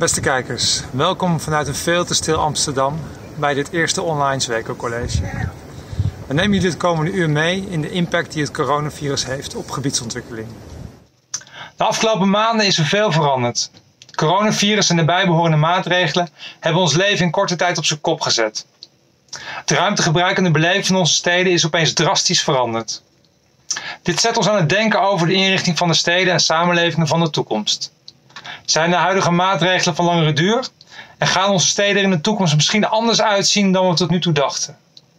Beste kijkers, welkom vanuit een veel te stil Amsterdam bij dit eerste online Sweco College. We nemen jullie het komende uur mee in de impact die het coronavirus heeft op gebiedsontwikkeling. De afgelopen maanden is er veel veranderd. Het coronavirus en de bijbehorende maatregelen hebben ons leven in korte tijd op zijn kop gezet. Het ruimtegebruik en de beleving van onze steden is opeens drastisch veranderd. Dit zet ons aan het denken over de inrichting van de steden en samenlevingen van de toekomst. Zijn de huidige maatregelen van langere duur? En gaan onze steden er in de toekomst misschien anders uitzien dan we tot nu toe dachten?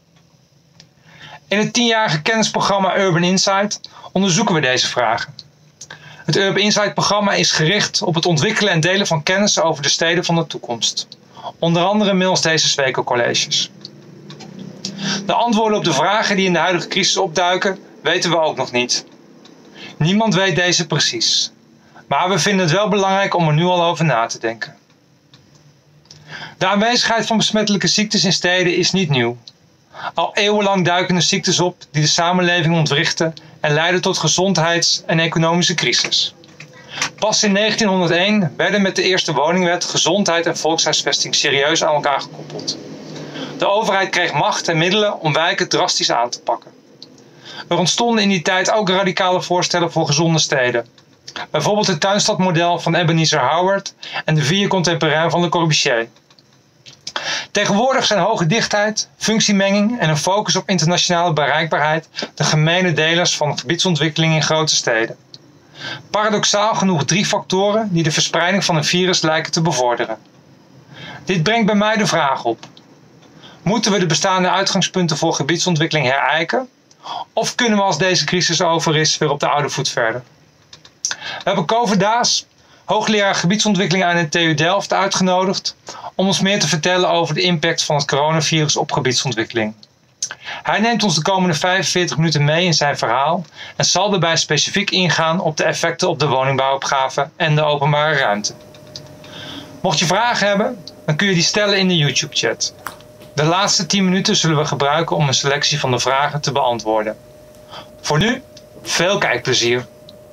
In het 10-jarige kennisprogramma Urban Insight onderzoeken we deze vragen. Het Urban Insight programma is gericht op het ontwikkelen en delen van kennis over de steden van de toekomst. Onder andere middels deze Sweco Colleges. De antwoorden op de vragen die in de huidige crisis opduiken, weten we ook nog niet. Niemand weet deze precies. Maar we vinden het wel belangrijk om er nu al over na te denken. De aanwezigheid van besmettelijke ziektes in steden is niet nieuw. Al eeuwenlang duiken er ziektes op die de samenleving ontwrichten en leiden tot gezondheids- en economische crisis. Pas in 1901 werden met de eerste woningwet gezondheid en volkshuisvesting serieus aan elkaar gekoppeld. De overheid kreeg macht en middelen om wijken drastisch aan te pakken. Er ontstonden in die tijd ook radicale voorstellen voor gezonde steden. Bijvoorbeeld het tuinstadmodel van Ebenezer Howard en de Ville Contemporaine van Le Corbusier. Tegenwoordig zijn hoge dichtheid, functiemenging en een focus op internationale bereikbaarheid de gemene delers van gebiedsontwikkeling in grote steden. Paradoxaal genoeg 3 factoren die de verspreiding van een virus lijken te bevorderen. Dit brengt bij mij de vraag op: moeten we de bestaande uitgangspunten voor gebiedsontwikkeling herijken? Of kunnen we als deze crisis over is weer op de oude voet verder? We hebben Kover Daas, hoogleraar gebiedsontwikkeling aan de TU Delft, uitgenodigd om ons meer te vertellen over de impact van het coronavirus op gebiedsontwikkeling. Hij neemt ons de komende 45 minuten mee in zijn verhaal en zal daarbij specifiek ingaan op de effecten op de woningbouwopgave en de openbare ruimte. Mocht je vragen hebben, dan kun je die stellen in de YouTube-chat. De laatste 10 minuten zullen we gebruiken om een selectie van de vragen te beantwoorden. Voor nu, veel kijkplezier.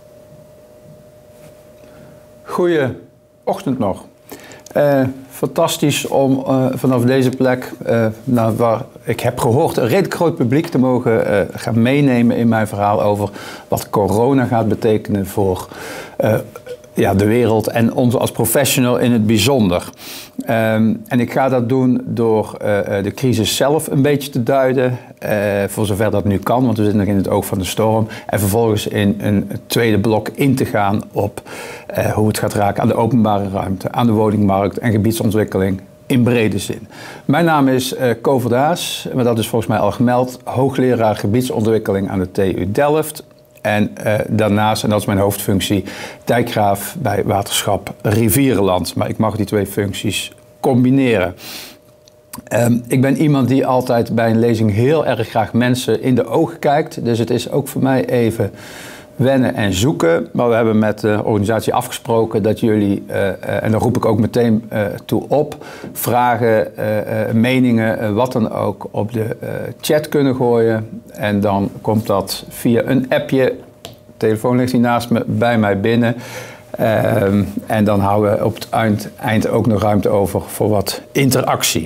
Goeieochtend nog. Fantastisch om vanaf deze plek, waar ik heb gehoord, een redelijk groot publiek te mogen gaan meenemen in mijn verhaal over wat corona gaat betekenen voor de wereld en ons als professional in het bijzonder. En ik ga dat doen door de crisis zelf een beetje te duiden, voor zover dat nu kan, want we zitten nog in het oog van de storm. En vervolgens in een tweede blok in te gaan op hoe het gaat raken aan de openbare ruimte, aan de woningmarkt en gebiedsontwikkeling in brede zin. Mijn naam is Kover Daas, maar dat is volgens mij al gemeld, hoogleraar gebiedsontwikkeling aan de TU Delft. En daarnaast, en dat is mijn hoofdfunctie, dijkgraaf bij Waterschap Rivierenland. Maar ik mag die 2 functies combineren. Ik ben iemand die altijd bij een lezing heel erg graag mensen in de ogen kijkt. Dus het is ook voor mij even wennen en zoeken. Maar we hebben met de organisatie afgesproken dat jullie, en daar roep ik ook meteen toe op, vragen, meningen, wat dan ook, op de chat kunnen gooien. En dan komt dat via een appje. De telefoon ligt hier naast me, bij mij binnen. En dan houden we op het eind ook nog ruimte over voor wat interactie.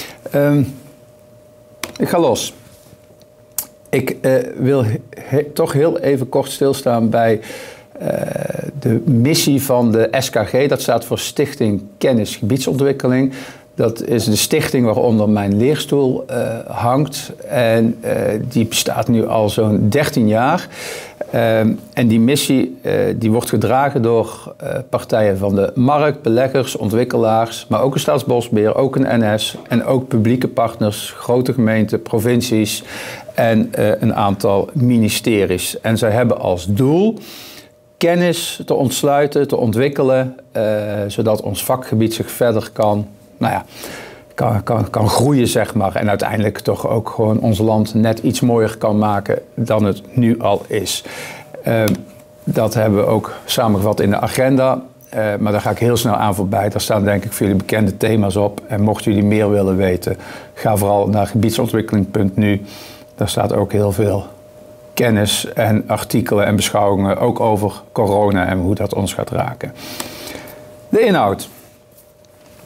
Ik ga los. Ik wil toch heel even kort stilstaan bij de missie van de SKG. Dat staat voor Stichting Kennis Gebiedsontwikkeling. Dat is de stichting waaronder mijn leerstoel hangt. En die bestaat nu al zo'n 13 jaar. En die missie die wordt gedragen door partijen van de markt, beleggers, ontwikkelaars, maar ook een staatsbosbeheer, ook een NS en ook publieke partners, grote gemeenten, provincies en een aantal ministeries. En zij hebben als doel kennis te ontsluiten, te ontwikkelen, zodat ons vakgebied zich verder kan groeien, zeg maar. En uiteindelijk toch ook gewoon ons land net iets mooier kan maken dan het nu al is. Dat hebben we ook samengevat in de agenda. Maar daar ga ik heel snel aan voorbij. Daar staan denk ik voor jullie bekende thema's op. En mochten jullie meer willen weten, ga vooral naar gebiedsontwikkeling.nu. Daar staat ook heel veel kennis en artikelen en beschouwingen, ook over corona en hoe dat ons gaat raken. De inhoud.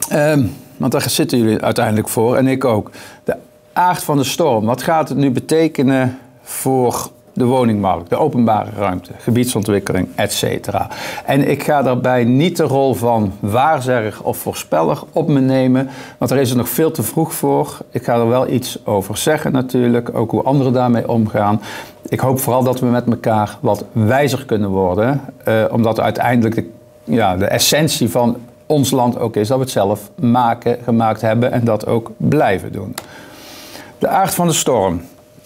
Want daar zitten jullie uiteindelijk voor en ik ook. De aard van de storm. Wat gaat het nu betekenen voor de woningmarkt, de openbare ruimte, gebiedsontwikkeling, etc. En ik ga daarbij niet de rol van waarzegger of voorspeller op me nemen, want daar is het nog veel te vroeg voor. Ik ga er wel iets over zeggen natuurlijk, ook hoe anderen daarmee omgaan. Ik hoop vooral dat we met elkaar wat wijzer kunnen worden, omdat uiteindelijk de essentie van ons land ook is dat we het zelf gemaakt hebben en dat ook blijven doen. De aard van de storm.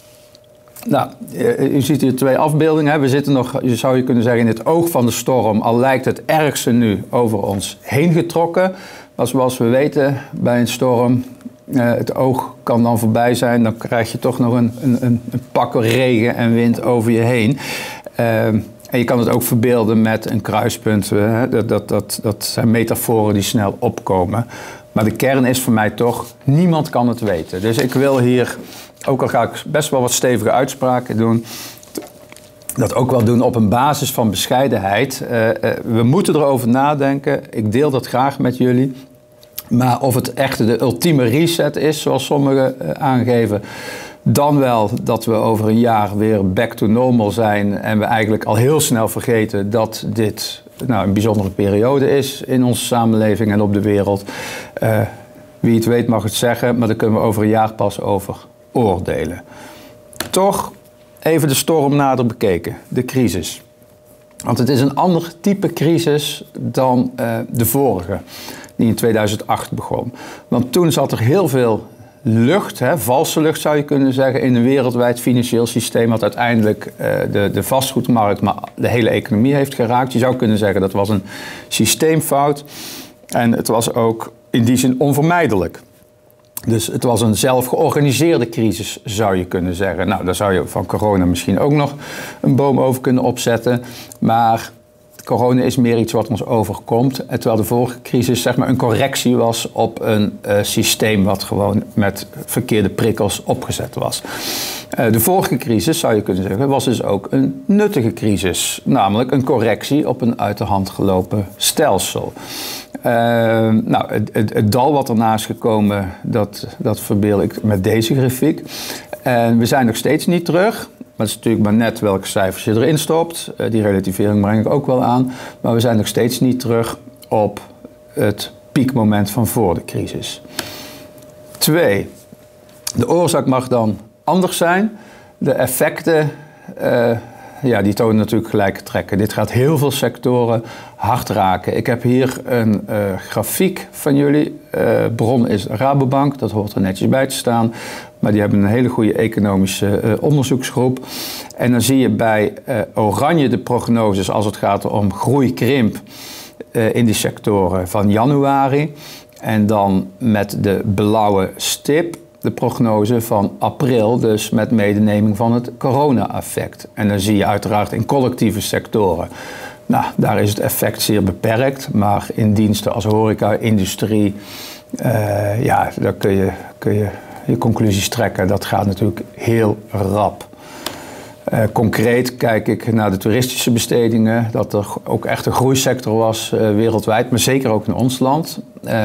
Nou, u ziet hier 2 afbeeldingen. We zitten nog, zou je kunnen zeggen, in het oog van de storm. Al lijkt het ergste nu over ons heen getrokken. Maar zoals we weten bij een storm, het oog kan dan voorbij zijn. Dan krijg je toch nog een pak regen en wind over je heen. En je kan het ook verbeelden met een kruispunt. Dat zijn metaforen die snel opkomen. Maar de kern is voor mij toch, niemand kan het weten. Dus ik wil hier, ook al ga ik best wel wat stevige uitspraken doen, dat ook wel doen op een basis van bescheidenheid. We moeten erover nadenken. Ik deel dat graag met jullie. Maar of het echt de ultieme reset is, zoals sommigen aangeven, dan wel dat we over een jaar weer back to normal zijn en we eigenlijk al heel snel vergeten dat dit een bijzondere periode is in onze samenleving en op de wereld. Wie het weet mag het zeggen, maar daar kunnen we over een jaar pas over oordelen. Toch even de storm nader bekeken, de crisis. Want het is een ander type crisis dan de vorige, die in 2008 begon. Want toen zat er heel veel lucht, valse lucht zou je kunnen zeggen, in een wereldwijd financieel systeem wat uiteindelijk de vastgoedmarkt, maar de hele economie heeft geraakt. Je zou kunnen zeggen dat was een systeemfout en het was ook in die zin onvermijdelijk. Dus het was een zelfgeorganiseerde crisis, zou je kunnen zeggen. Nou, daar zou je van corona misschien ook nog een boom over kunnen opzetten, maar corona is meer iets wat ons overkomt. Terwijl de vorige crisis zeg maar een correctie was op een systeem wat gewoon met verkeerde prikkels opgezet was. De vorige crisis, zou je kunnen zeggen, was dus ook een nuttige crisis. Namelijk een correctie op een uit de hand gelopen stelsel. Het dal wat erna is gekomen, dat verbeel ik met deze grafiek. En we zijn nog steeds niet terug. Maar het is natuurlijk maar net welke cijfers je erin stopt. Die relativering breng ik ook wel aan. Maar we zijn nog steeds niet terug op het piekmoment van voor de crisis. 2. De oorzaak mag dan anders zijn. De effecten, die tonen natuurlijk gelijke trekken. Dit gaat heel veel sectoren hard raken. Ik heb hier een grafiek van jullie. Bron is Rabobank, dat hoort er netjes bij te staan. Maar die hebben een hele goede economische onderzoeksgroep. En dan zie je bij oranje de prognoses als het gaat om groei-krimp in die sectoren van januari. En dan met de blauwe stip de prognose van april, dus met medeneming van het corona-effect. En dan zie je uiteraard in collectieve sectoren. Nou, daar is het effect zeer beperkt, maar in diensten als horeca, industrie, daar kun je conclusies trekken. Dat gaat natuurlijk heel rap. Concreet kijk ik naar de toeristische bestedingen, dat er ook echt een groeisector was wereldwijd, maar zeker ook in ons land.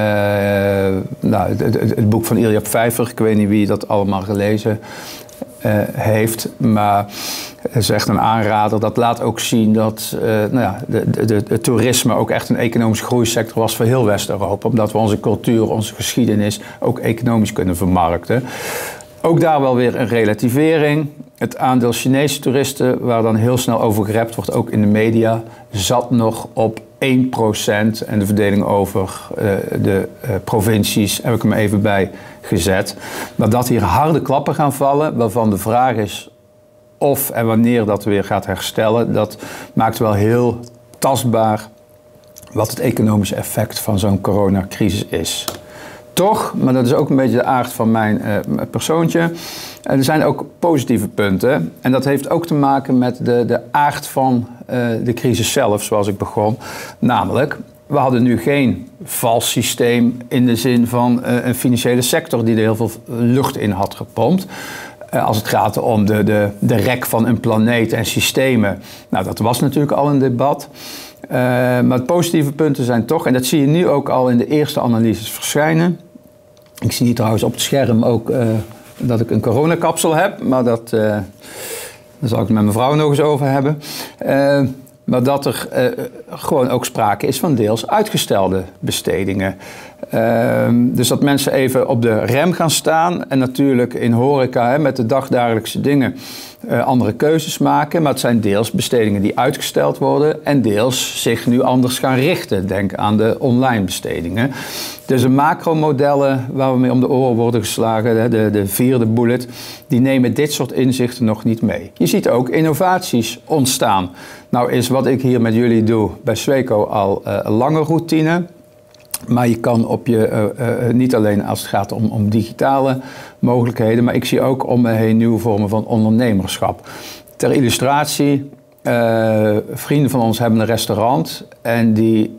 Het boek van Iljap Vijver, ik weet niet wie dat allemaal gelezen heeft, maar het is echt een aanrader. Dat laat ook zien dat het toerisme ook echt een economische groeisector was voor heel West-Europa, omdat we onze cultuur, onze geschiedenis ook economisch kunnen vermarkten. Ook daar wel weer een relativering. Het aandeel Chinese toeristen, waar dan heel snel over gerept wordt, ook in de media, zat nog op 1%. En de verdeling over de provincies heb ik hem even bij gezet. Maar dat hier harde klappen gaan vallen, waarvan de vraag is of en wanneer dat weer gaat herstellen, dat maakt wel heel tastbaar wat het economische effect van zo'n coronacrisis is. Toch, maar dat is ook een beetje de aard van mijn persoontje. Er zijn ook positieve punten. En dat heeft ook te maken met de aard van de crisis zelf, zoals ik begon. Namelijk, we hadden nu geen vals systeem in de zin van een financiële sector die er heel veel lucht in had gepompt. Als het gaat om de rek van een planeet en systemen. Nou, dat was natuurlijk al een debat. Maar de positieve punten zijn toch, en dat zie je nu ook al in de eerste analyses verschijnen. Ik zie hier trouwens op het scherm ook dat ik een coronakapsel heb, maar daar zal ik het met mijn vrouw nog eens over hebben. Maar dat er gewoon ook sprake is van deels uitgestelde bestedingen. Dus dat mensen even op de rem gaan staan en natuurlijk in horeca met de dagdagelijkse dingen andere keuzes maken. Maar het zijn deels bestedingen die uitgesteld worden en deels zich nu anders gaan richten. Denk aan de online bestedingen. Dus de macromodellen waar we mee om de oren worden geslagen, de vierde bullet, die nemen dit soort inzichten nog niet mee. Je ziet ook innovaties ontstaan. Nou is wat ik hier met jullie doe bij Sweco al een lange routine. Maar je kan op je, niet alleen als het gaat om digitale mogelijkheden, maar ik zie ook om me heen nieuwe vormen van ondernemerschap. Ter illustratie, vrienden van ons hebben een restaurant en die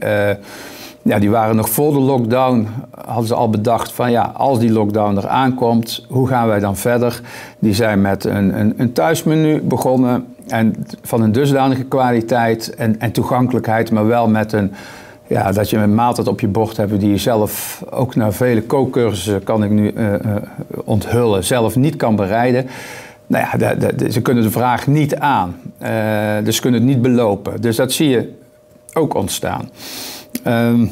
waren nog voor de lockdown, hadden ze al bedacht van ja, als die lockdown er aankomt, hoe gaan wij dan verder? Die zijn met een thuismenu begonnen en van een dusdanige kwaliteit en toegankelijkheid, maar wel met dat je een maaltijd op je bord hebt die je zelf, ook na vele kookcursussen kan ik nu onthullen, zelf niet kan bereiden. Nou ja, ze kunnen de vraag niet aan. Dus ze kunnen het niet belopen. Dus dat zie je ook ontstaan.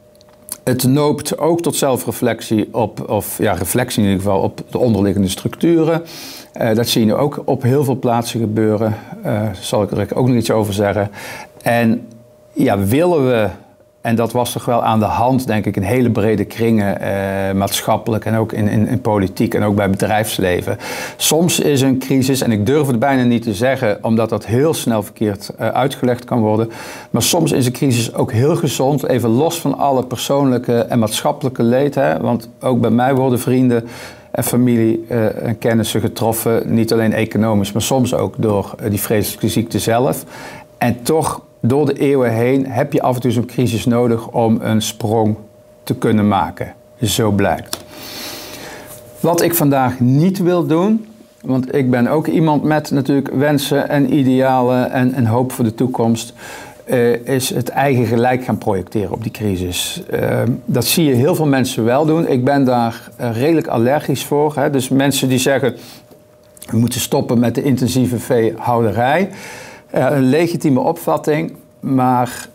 Het noopt ook tot zelfreflectie reflectie in ieder geval op de onderliggende structuren. Dat zie je nu ook op heel veel plaatsen gebeuren. Zal ik er ook nog iets over zeggen. En ja, willen we, en dat was toch wel aan de hand, denk ik, in hele brede kringen, maatschappelijk en ook in politiek en ook bij bedrijfsleven. Soms is een crisis, en ik durf het bijna niet te zeggen, omdat dat heel snel verkeerd uitgelegd kan worden, maar soms is een crisis ook heel gezond, even los van alle persoonlijke en maatschappelijke leed. Want ook bij mij worden vrienden en familie en kennissen getroffen, niet alleen economisch, maar soms ook door die vreselijke ziekte zelf. En toch, door de eeuwen heen heb je af en toe zo'n crisis nodig om een sprong te kunnen maken. Zo blijkt. Wat ik vandaag niet wil doen, want ik ben ook iemand met natuurlijk wensen en idealen en hoop voor de toekomst, is het eigen gelijk gaan projecteren op die crisis. Dat zie je heel veel mensen wel doen. Ik ben daar redelijk allergisch voor. Dus mensen die zeggen, we moeten stoppen met de intensieve veehouderij. Een legitieme opvatting, maar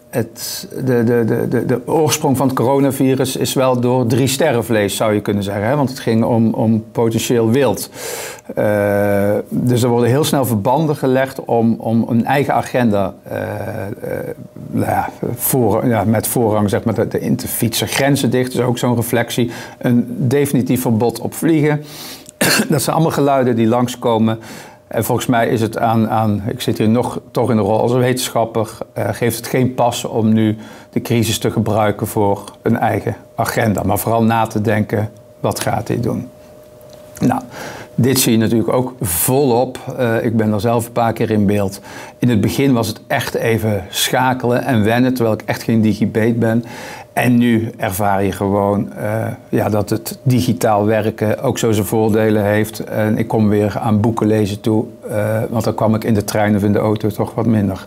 de oorsprong van het coronavirus is wel door 3 sterrenvlees, zou je kunnen zeggen. Want het ging om potentieel wild. Dus er worden heel snel verbanden gelegd om een eigen agenda met voorrang zeg maar, in te fietsen. Grenzen dicht is ook zo'n reflectie. Een definitief verbod op vliegen. Dat zijn allemaal geluiden die langskomen. En volgens mij is het ik zit hier nog toch in de rol als wetenschapper, geeft het geen pas om nu de crisis te gebruiken voor een eigen agenda. Maar vooral na te denken, wat gaat dit doen? Nou, dit zie je natuurlijk ook volop. Ik ben er zelf een paar keer in beeld. In het begin was het echt even schakelen en wennen, terwijl ik echt geen digibeet ben. En nu ervaar je gewoon dat het digitaal werken ook zo zijn voordelen heeft. En ik kom weer aan boeken lezen toe, want dan kwam ik in de trein of in de auto toch wat minder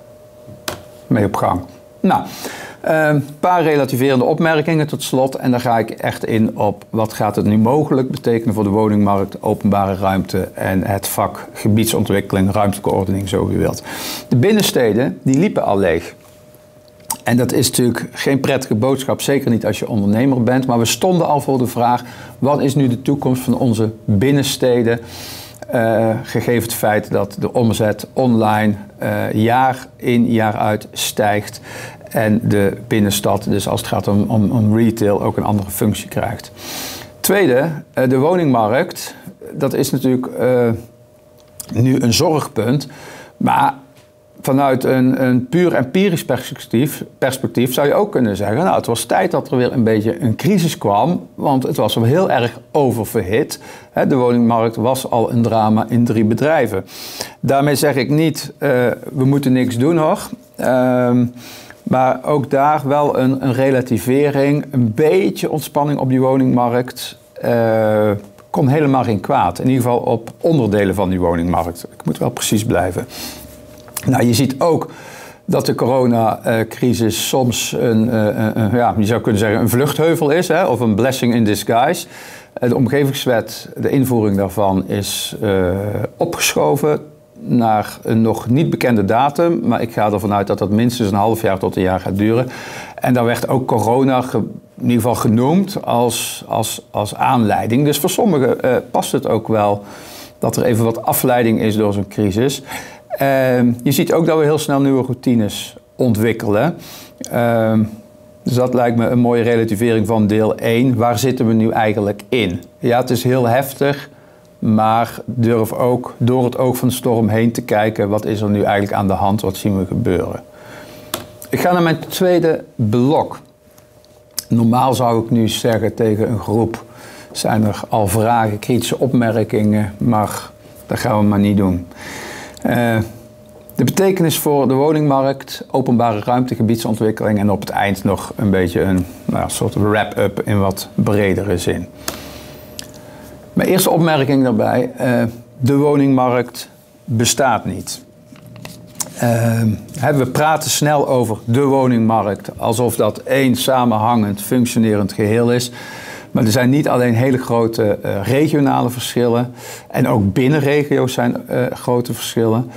mee op gang. Nou, een paar relativerende opmerkingen tot slot. En dan ga ik echt in op wat gaat het nu mogelijk betekenen voor de woningmarkt, openbare ruimte en het vak gebiedsontwikkeling, ruimtelijke ordening, zo u wilt. De binnensteden, die liepen al leeg. En dat is natuurlijk geen prettige boodschap, zeker niet als je ondernemer bent. Maar we stonden al voor de vraag, wat is nu de toekomst van onze binnensteden? Gegeven het feit dat de omzet online jaar in jaar uit stijgt. En de binnenstad, dus als het gaat om retail, ook een andere functie krijgt. Tweede, de woningmarkt. Dat is natuurlijk nu een zorgpunt. Maar vanuit een puur empirisch perspectief zou je ook kunnen zeggen, nou, het was tijd dat er weer een beetje een crisis kwam, want het was heel erg oververhit. De woningmarkt was al een drama in 3 bedrijven. Daarmee zeg ik niet, we moeten niks doen hoor. Maar ook daar wel een relativering, een beetje ontspanning op die woningmarkt. Kon helemaal geen kwaad. In ieder geval op onderdelen van die woningmarkt. Ik moet wel precies blijven. Nou, je ziet ook dat de coronacrisis soms je zou kunnen zeggen een vluchtheuvel is, hè, of een blessing in disguise. De omgevingswet, de invoering daarvan is opgeschoven naar een nog niet bekende datum, maar ik ga ervan uit dat dat minstens een half jaar tot een jaar gaat duren. En daar werd ook corona in ieder geval genoemd als aanleiding. Dus voor sommigen past het ook wel dat er even wat afleiding is door zo'n crisis. Je ziet ook dat we heel snel nieuwe routines ontwikkelen. Dus dat lijkt me een mooie relativering van deel 1. Waar zitten we nu eigenlijk in? Ja, het is heel heftig, maar durf ook door het oog van de storm heen te kijken. Wat is er nu eigenlijk aan de hand? Wat zien we gebeuren? Ik ga naar mijn tweede blok. Normaal zou ik nu zeggen tegen een groep, zijn er al vragen, kritische opmerkingen, maar dat gaan we maar niet doen. De betekenis voor de woningmarkt, openbare ruimte, gebiedsontwikkeling en op het eind nog een beetje een soort wrap-up in wat bredere zin. Mijn eerste opmerking daarbij, de woningmarkt bestaat niet. We praten snel over de woningmarkt alsof dat één samenhangend, functionerend geheel is. Maar er zijn niet alleen hele grote regionale verschillen en ook binnen regio's zijn grote verschillen.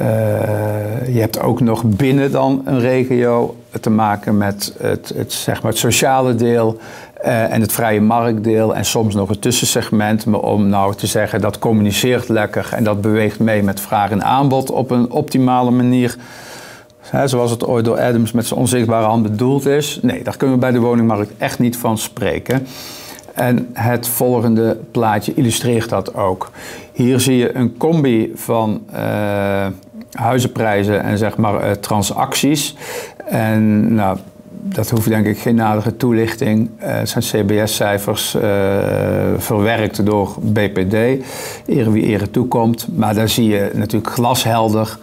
Je hebt ook nog binnen dan een regio te maken met het sociale deel en het vrije marktdeel en soms nog het tussensegment. Maar om nou te zeggen dat communiceert lekker en dat beweegt mee met vraag en aanbod op een optimale manier. Zoals het ooit door Adams met zijn onzichtbare hand bedoeld is. Nee, daar kunnen we bij de woningmarkt echt niet van spreken. En het volgende plaatje illustreert dat ook. Hier zie je een combi van huizenprijzen en zeg maar transacties. En nou, dat hoeft denk ik geen nadere toelichting. Het zijn CBS-cijfers verwerkt door BPD. Ere wie ere toekomt. Maar daar zie je natuurlijk glashelder.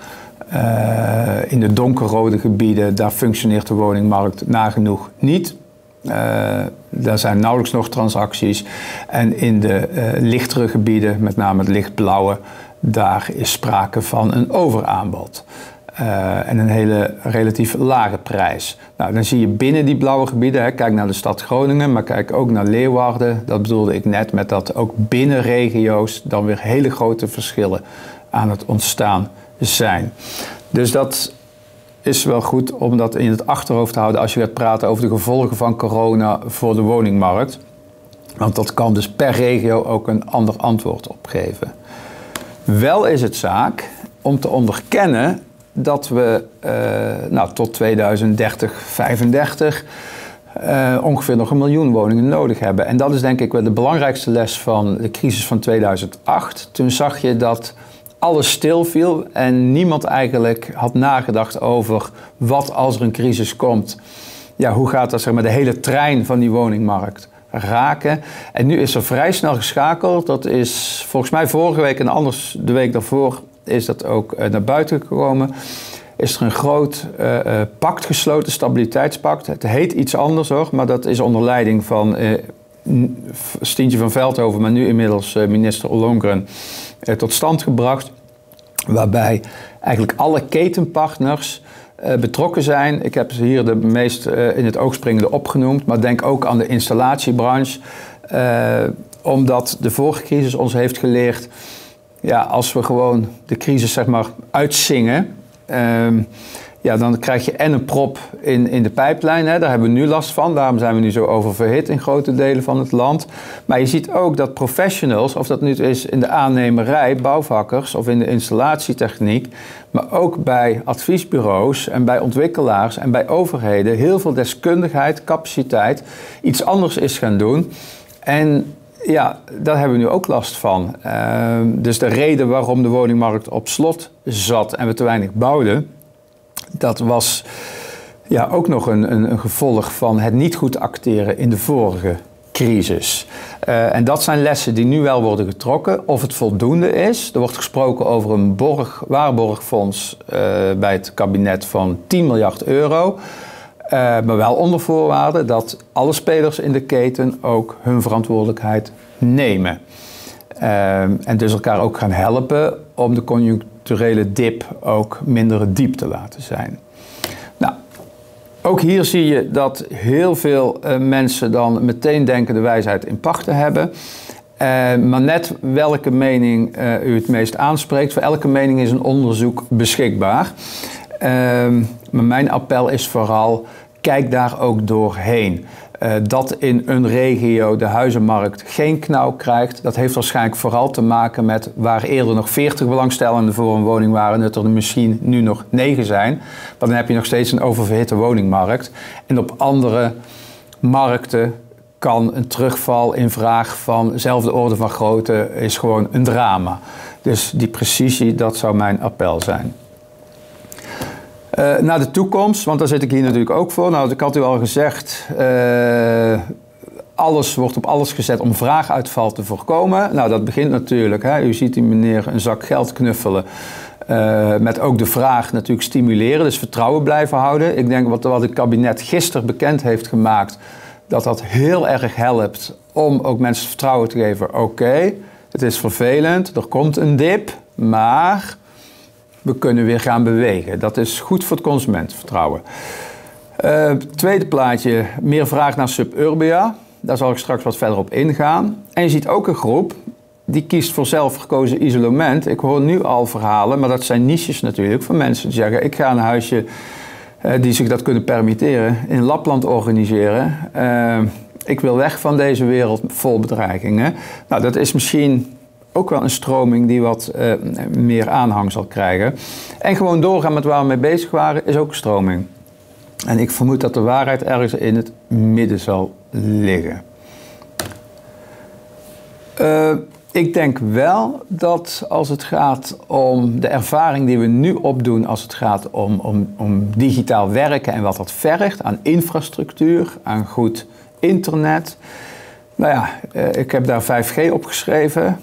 In de donkerrode gebieden, daar functioneert de woningmarkt nagenoeg niet. Daar zijn nauwelijks nog transacties. En in de lichtere gebieden, met name het lichtblauwe, daar is sprake van een overaanbod. En een hele relatief lage prijs. Nou, dan zie je binnen die blauwe gebieden, kijk naar de stad Groningen, maar kijk ook naar Leeuwarden. Dat bedoelde ik net met dat ook binnen regio's dan weer hele grote verschillen aan het ontstaan zijn. Dus dat is wel goed om dat in het achterhoofd te houden als je gaat praten over de gevolgen van corona voor de woningmarkt. Want dat kan dus per regio ook een ander antwoord op geven. Wel is het zaak om te onderkennen dat we tot 2030, 2035 ongeveer nog 1 miljoen woningen nodig hebben. En dat is denk ik wel de belangrijkste les van de crisis van 2008. Toen zag je dat alles stilviel en niemand eigenlijk had nagedacht over wat als er een crisis komt. Ja, hoe gaat dat, zeg maar, de hele trein van die woningmarkt raken? En nu is er vrij snel geschakeld. Dat is volgens mij vorige week en anders de week daarvoor is dat ook naar buiten gekomen. Is er een groot pact gesloten, stabiliteitspact. Het heet iets anders hoor, maar dat is onder leiding van Stientje van Veldhoven, maar nu inmiddels minister Ollongren, tot stand gebracht. Waarbij eigenlijk alle ketenpartners betrokken zijn. Ik heb ze hier de meest in het oog springende opgenoemd, maar denk ook aan de installatiebranche. Omdat de vorige crisis ons heeft geleerd, ja, als we gewoon de crisis zeg maar uitzingen, dan krijg je en een prop in de pijplijn. Hè. Daar hebben we nu last van. Daarom zijn we nu zo oververhit in grote delen van het land. Maar je ziet ook dat professionals, of dat nu is in de aannemerij, bouwvakkers of in de installatietechniek, maar ook bij adviesbureaus en bij ontwikkelaars en bij overheden heel veel deskundigheid, capaciteit iets anders is gaan doen. En ja, daar hebben we nu ook last van. Dus de reden waarom de woningmarkt op slot zat en we te weinig bouwden, dat was ja, ook nog een gevolg van het niet goed acteren in de vorige crisis. En dat zijn lessen die nu wel worden getrokken. Of het voldoende is. Er wordt gesproken over een waarborgfonds bij het kabinet van 10 miljard euro. Maar wel onder voorwaarde dat alle spelers in de keten ook hun verantwoordelijkheid nemen. En dus elkaar ook gaan helpen om de conjuncturele dip ook minder diep te laten zijn. Ook hier zie je dat heel veel mensen dan meteen denken de wijsheid in pacht te hebben. Maar net welke mening u het meest aanspreekt. Voor elke mening is een onderzoek beschikbaar. Maar mijn appel is vooral, kijk daar ook doorheen. Dat in een regio de huizenmarkt geen knauw krijgt, dat heeft waarschijnlijk vooral te maken met waar eerder nog 40 belangstellenden voor een woning waren, dat er misschien nu nog 9 zijn. Maar dan heb je nog steeds een oververhitte woningmarkt. En op andere markten kan een terugval in vraag van dezelfde orde van grootte is gewoon een drama. Dus die precisie, dat zou mijn appel zijn. Naar de toekomst, want daar zit ik hier natuurlijk ook voor. Nou, ik had u al gezegd, alles wordt op alles gezet om vraaguitval te voorkomen. Nou, dat begint natuurlijk, hè. U ziet die meneer een zak geld knuffelen. Met ook de vraag natuurlijk stimuleren, dus vertrouwen blijven houden. Ik denk wat het kabinet gisteren bekend heeft gemaakt, dat heel erg helpt om ook mensen vertrouwen te geven. Oké, het is vervelend, er komt een dip, maar we kunnen weer gaan bewegen. Dat is goed voor het consumentenvertrouwen. Tweede plaatje, meer vraag naar suburbia. Daar zal ik straks wat verder op ingaan. En je ziet ook een groep die kiest voor zelfgekozen isolement. Ik hoor nu al verhalen, maar dat zijn niches natuurlijk, van mensen die zeggen, ik ga een huisje die zich dat kunnen permitteren in Lapland organiseren. Ik wil weg van deze wereld vol bedreigingen. Nou, dat is misschien ook wel een stroming die wat meer aanhang zal krijgen. En gewoon doorgaan met waar we mee bezig waren, is ook een stroming. En ik vermoed dat de waarheid ergens in het midden zal liggen. Ik denk wel dat als het gaat om de ervaring die we nu opdoen, als het gaat om digitaal werken en wat dat vergt aan infrastructuur, aan goed internet. Nou ja, ik heb daar 5G opgeschreven.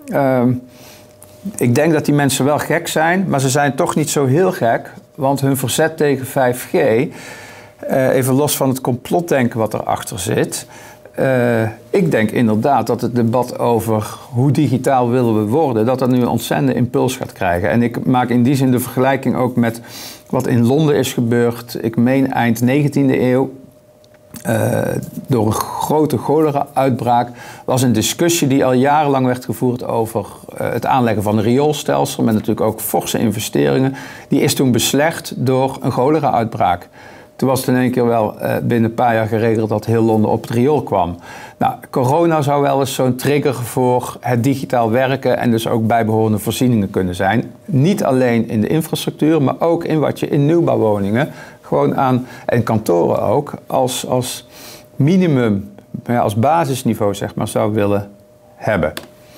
Ik denk dat die mensen wel gek zijn, maar ze zijn toch niet zo heel gek, want hun verzet tegen 5G, even los van het complotdenken wat erachter zit, ik denk inderdaad dat het debat over hoe digitaal willen we worden, dat nu een ontzettende impuls gaat krijgen. En ik maak in die zin de vergelijking ook met wat in Londen is gebeurd, ik meen eind 19e eeuw. Door een grote cholera-uitbraak was een discussie die al jarenlang werd gevoerd over het aanleggen van een rioolstelsel, met natuurlijk ook forse investeringen. Die is toen beslecht door een cholera-uitbraak. Toen was het in één keer wel binnen een paar jaar geregeld dat heel Londen op het riool kwam. Nou, corona zou wel eens zo'n trigger voor het digitaal werken en dus ook bijbehorende voorzieningen kunnen zijn. Niet alleen in de infrastructuur, maar ook in wat je in nieuwbouwwoningen gewoon aan, en kantoren ook, als minimum, als basisniveau zeg maar, zou willen hebben.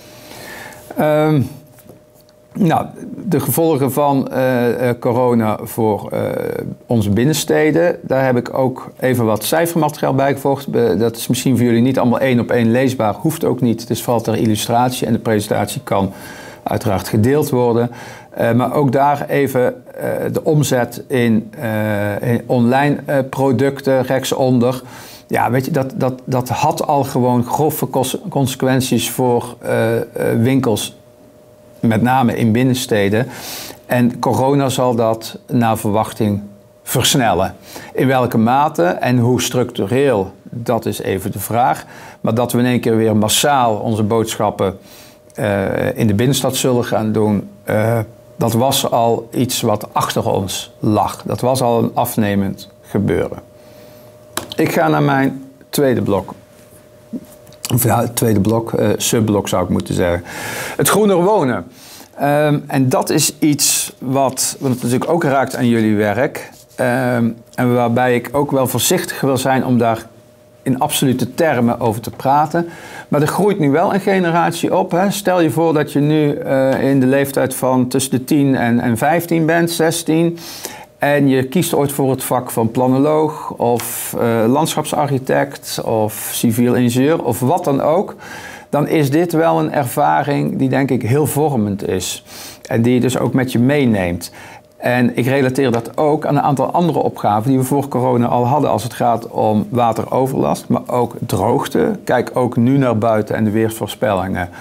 Nou, de gevolgen van corona voor onze binnensteden, daar heb ik ook even wat cijfermateriaal bijgevoegd. Dat is misschien voor jullie niet allemaal 1 op 1 leesbaar, hoeft ook niet. Het is vooral ter illustratie en de presentatie kan uiteraard gedeeld worden. Maar ook daar even de omzet in online producten rechtsonder. Ja, weet je, dat had al gewoon grove consequenties voor winkels, met name in binnensteden. En corona zal dat naar verwachting versnellen. In welke mate en hoe structureel, dat is even de vraag. Maar dat we in één keer weer massaal onze boodschappen in de binnenstad zullen gaan doen, dat was al iets wat achter ons lag. Dat was al een afnemend gebeuren. Ik ga naar mijn tweede blok. Of ja, het tweede blok, subblok zou ik moeten zeggen. Het groener wonen. En dat is iets wat natuurlijk ook raakt aan jullie werk. En waarbij ik ook wel voorzichtig wil zijn om daar in absolute termen over te praten. Maar er groeit nu wel een generatie op. Hè. Stel je voor dat je nu in de leeftijd van tussen de 10 en 15 bent, 16... en je kiest ooit voor het vak van planoloog of landschapsarchitect of civiel ingenieur of wat dan ook, dan is dit wel een ervaring die denk ik heel vormend is. En die je dus ook met je meeneemt. En ik relateer dat ook aan een aantal andere opgaven die we voor corona al hadden als het gaat om wateroverlast, maar ook droogte. Kijk ook nu naar buiten en de weersvoorspellingen.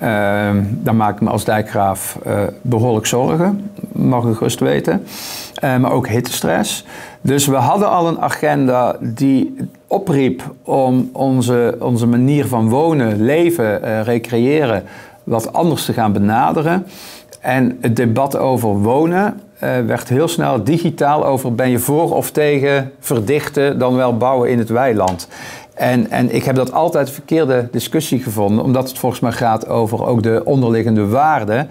Daar maak ik me als dijkgraaf behoorlijk zorgen, mag u gerust weten. Maar ook hittestress. Dus we hadden al een agenda die opriep om onze manier van wonen, leven, recreëren wat anders te gaan benaderen. En het debat over wonen werd heel snel digitaal over ben je voor of tegen verdichten dan wel bouwen in het weiland. En ik heb dat altijd een verkeerde discussie gevonden, omdat het volgens mij gaat over ook de onderliggende waarden.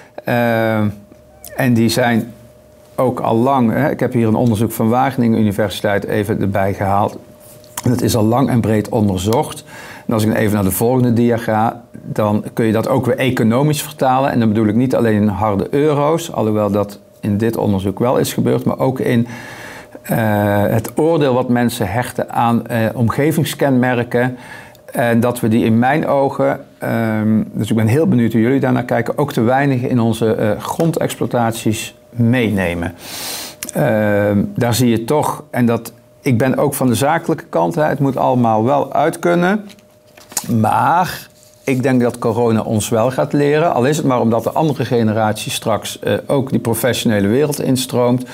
En die zijn ook al lang, ik heb hier een onderzoek van Wageningen Universiteit even erbij gehaald. Dat is al lang en breed onderzocht. En als ik even naar de volgende dia ga, dan kun je dat ook weer economisch vertalen. En dan bedoel ik niet alleen in harde euro's, alhoewel dat in dit onderzoek wel is gebeurd, maar ook in het oordeel wat mensen hechten aan omgevingskenmerken. En dat we die in mijn ogen, dus ik ben heel benieuwd hoe jullie daarnaar kijken, ook te weinig in onze grondexploitaties meenemen. Daar zie je toch, en dat ik ben ook van de zakelijke kant, het moet allemaal wel uit kunnen. Maar ik denk dat corona ons wel gaat leren, al is het maar omdat de andere generatie straks ook die professionele wereld instroomt.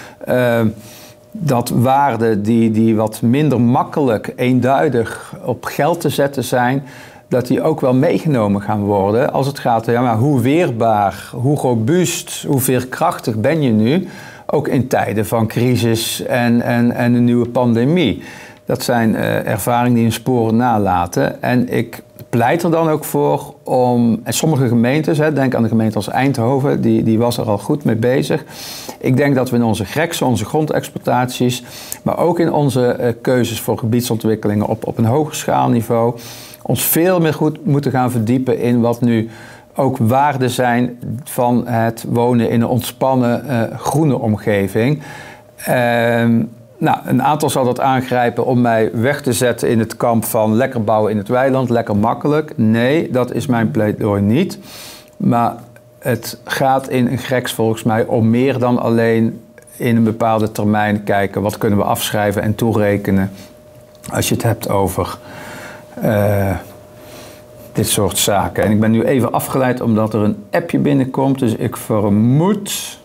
Dat waarden die wat minder makkelijk, eenduidig op geld te zetten zijn, dat die ook wel meegenomen gaan worden als het gaat, ja, maar hoe weerbaar, hoe robuust, hoe veerkrachtig ben je nu, ook in tijden van crisis en een nieuwe pandemie. Dat zijn ervaringen die hun sporen nalaten. En ik pleit er dan ook voor om, en sommige gemeentes, denk aan de gemeente als Eindhoven, die was er al goed mee bezig. Ik denk dat we in onze GREX'en, onze grondexploitaties, maar ook in onze keuzes voor gebiedsontwikkelingen op een hoger schaalniveau, ons veel meer goed moeten gaan verdiepen in wat nu ook waarden zijn van het wonen in een ontspannen groene omgeving. Nou, een aantal zal dat aangrijpen om mij weg te zetten in het kamp van lekker bouwen in het weiland, lekker makkelijk. Nee, dat is mijn pleidooi niet. Maar het gaat in een GREX volgens mij om meer dan alleen in een bepaalde termijn kijken. Wat kunnen we afschrijven en toerekenen als je het hebt over dit soort zaken. En ik ben nu even afgeleid omdat er een appje binnenkomt. Dus ik vermoed...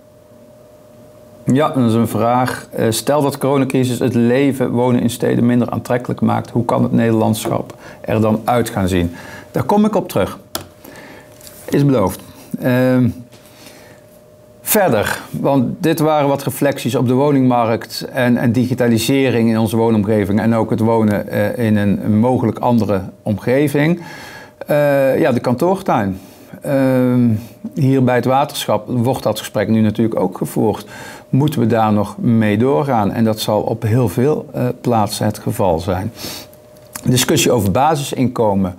Ja, dat is een vraag. Stel dat de coronacrisis het leven, wonen in steden minder aantrekkelijk maakt. Hoe kan het Nederlandschap er dan uit gaan zien? Daar kom ik op terug. Is beloofd. Verder, want dit waren wat reflecties op de woningmarkt en digitalisering in onze woonomgeving. En ook het wonen in een mogelijk andere omgeving. Ja, de kantoortuin. Hier bij het waterschap wordt dat gesprek nu natuurlijk ook gevoerd. Moeten we daar nog mee doorgaan? En dat zal op heel veel plaatsen het geval zijn. Discussie over basisinkomen.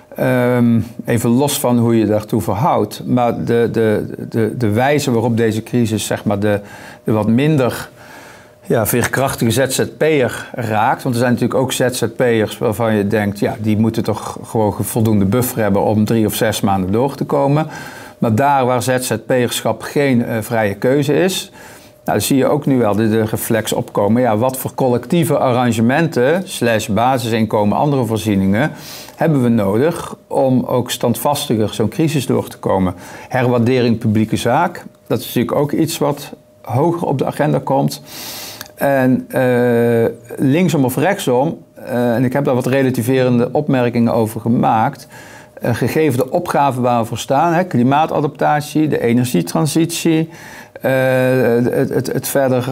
Even los van hoe je daartoe verhoudt. Maar de wijze waarop deze crisis, zeg maar, de wat minder veerkrachtige ZZP'er raakt. Want er zijn natuurlijk ook ZZP'ers waarvan je denkt, ja, die moeten toch gewoon voldoende buffer hebben om 3 of 6 maanden door te komen. Maar daar waar ZZP'erschap geen vrije keuze is, nou, dan zie je ook nu wel de reflex opkomen. Ja, wat voor collectieve arrangementen, /basisinkomen, andere voorzieningen, hebben we nodig om ook standvastiger zo'n crisis door te komen. Herwaardering publieke zaak, dat is natuurlijk ook iets wat hoger op de agenda komt. En linksom of rechtsom, en ik heb daar wat relativerende opmerkingen over gemaakt, gegeven de opgave waar we voor staan, klimaatadaptatie, de energietransitie, het verder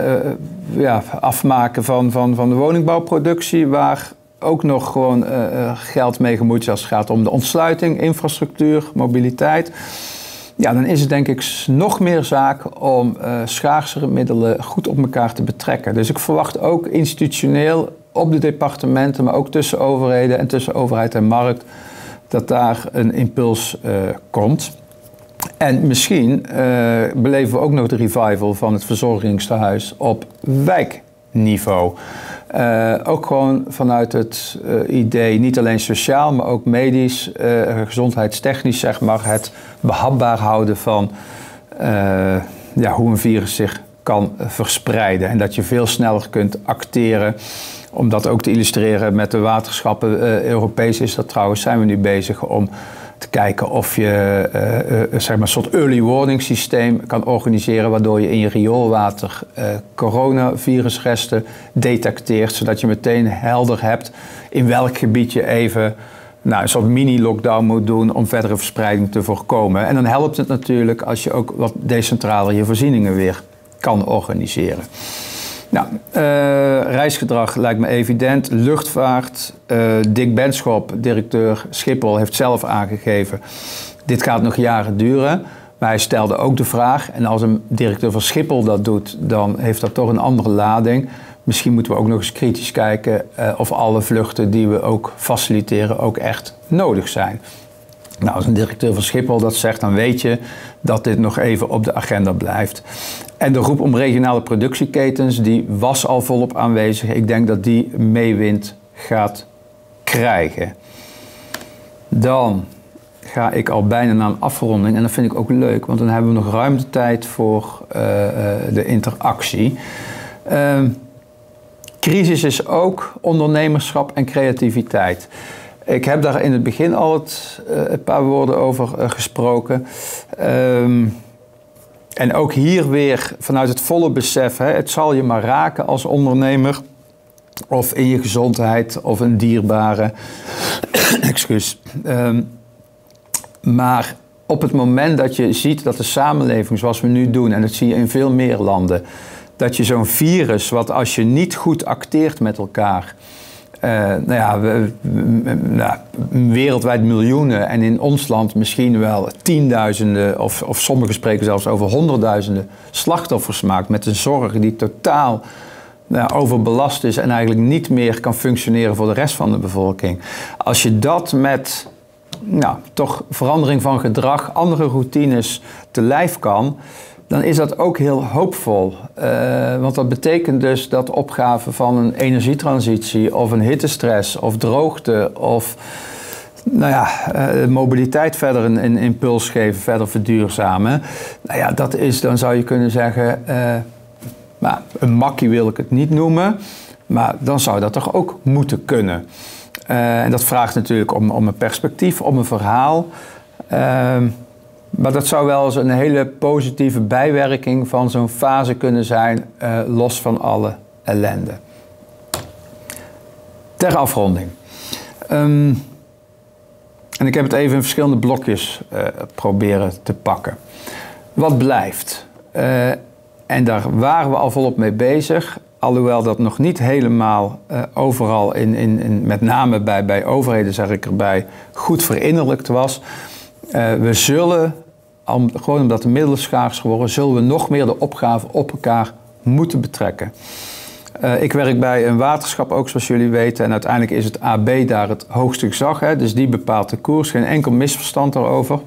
afmaken van de woningbouwproductie, waar ook nog gewoon geld mee gemoeid is als het gaat om de ontsluiting, infrastructuur, mobiliteit. Ja, dan is het denk ik nog meer zaak om schaarsere middelen goed op elkaar te betrekken. Dus ik verwacht ook institutioneel op de departementen, maar ook tussen overheden en tussen overheid en markt, dat daar een impuls komt. En misschien beleven we ook nog de revival van het verzorgingstehuis op wijkniveau. Ook gewoon vanuit het idee, niet alleen sociaal, maar ook medisch, gezondheidstechnisch, zeg maar, het behapbaar houden van hoe een virus zich kan verspreiden. En dat je veel sneller kunt acteren. Om dat ook te illustreren met de waterschappen, Europees is dat trouwens, zijn we nu bezig om te kijken of je zeg maar een soort early warning systeem kan organiseren, waardoor je in je rioolwater coronavirusresten detecteert, zodat je meteen helder hebt in welk gebied je even een soort mini-lockdown moet doen om verdere verspreiding te voorkomen. En dan helpt het natuurlijk als je ook wat decentraler je voorzieningen weer kan organiseren. Nou, reisgedrag lijkt me evident. Luchtvaart, Dick Benschop, directeur Schiphol, heeft zelf aangegeven, dit gaat nog jaren duren. Maar hij stelde ook de vraag, en als een directeur van Schiphol dat doet, dan heeft dat toch een andere lading. Misschien moeten we ook nog eens kritisch kijken of alle vluchten die we ook faciliteren ook echt nodig zijn. Nou, als een directeur van Schiphol dat zegt, dan weet je dat dit nog even op de agenda blijft. En de roep om regionale productieketens, die was al volop aanwezig. Ik denk dat die meewind gaat krijgen. Dan ga ik al bijna naar een afronding. En dat vind ik ook leuk, want dan hebben we nog ruim de tijd voor de interactie. Crisis is ook ondernemerschap en creativiteit. Ik heb daar in het begin al een paar woorden over gesproken. En ook hier weer vanuit het volle besef, het zal je maar raken als ondernemer. Of in je gezondheid of een dierbare. Excuus. Maar op het moment dat je ziet dat de samenleving zoals we nu doen, en dat zie je in veel meer landen, dat je zo'n virus, wat als je niet goed acteert met elkaar, wereldwijd miljoenen en in ons land misschien wel tienduizenden of sommigen spreken zelfs over honderdduizenden slachtoffers maakt met een zorg die totaal overbelast is en eigenlijk niet meer kan functioneren voor de rest van de bevolking. Als je dat met toch verandering van gedrag, andere routines te lijf kan, dan is dat ook heel hoopvol. Want dat betekent dus dat opgave van een energietransitie of een hittestress of droogte of mobiliteit verder een impuls geven, verder verduurzamen. Dat is, dan zou je kunnen zeggen, een makkie wil ik het niet noemen, maar dan zou dat toch ook moeten kunnen. En dat vraagt natuurlijk om een perspectief, om een verhaal. Maar dat zou wel eens een hele positieve bijwerking van zo'n fase kunnen zijn, los van alle ellende. Ter afronding. En ik heb het even in verschillende blokjes proberen te pakken. Wat blijft? En daar waren we al volop mee bezig. Alhoewel dat nog niet helemaal overal, met name bij overheden zeg ik erbij, goed verinnerlijkt was. We zullen, gewoon omdat de middelen schaars geworden, zullen we nog meer de opgave op elkaar moeten betrekken. Ik werk bij een waterschap ook, zoals jullie weten. En uiteindelijk is het AB daar het hoogste gezag. Dus die bepaalt de koers. Geen enkel misverstand daarover.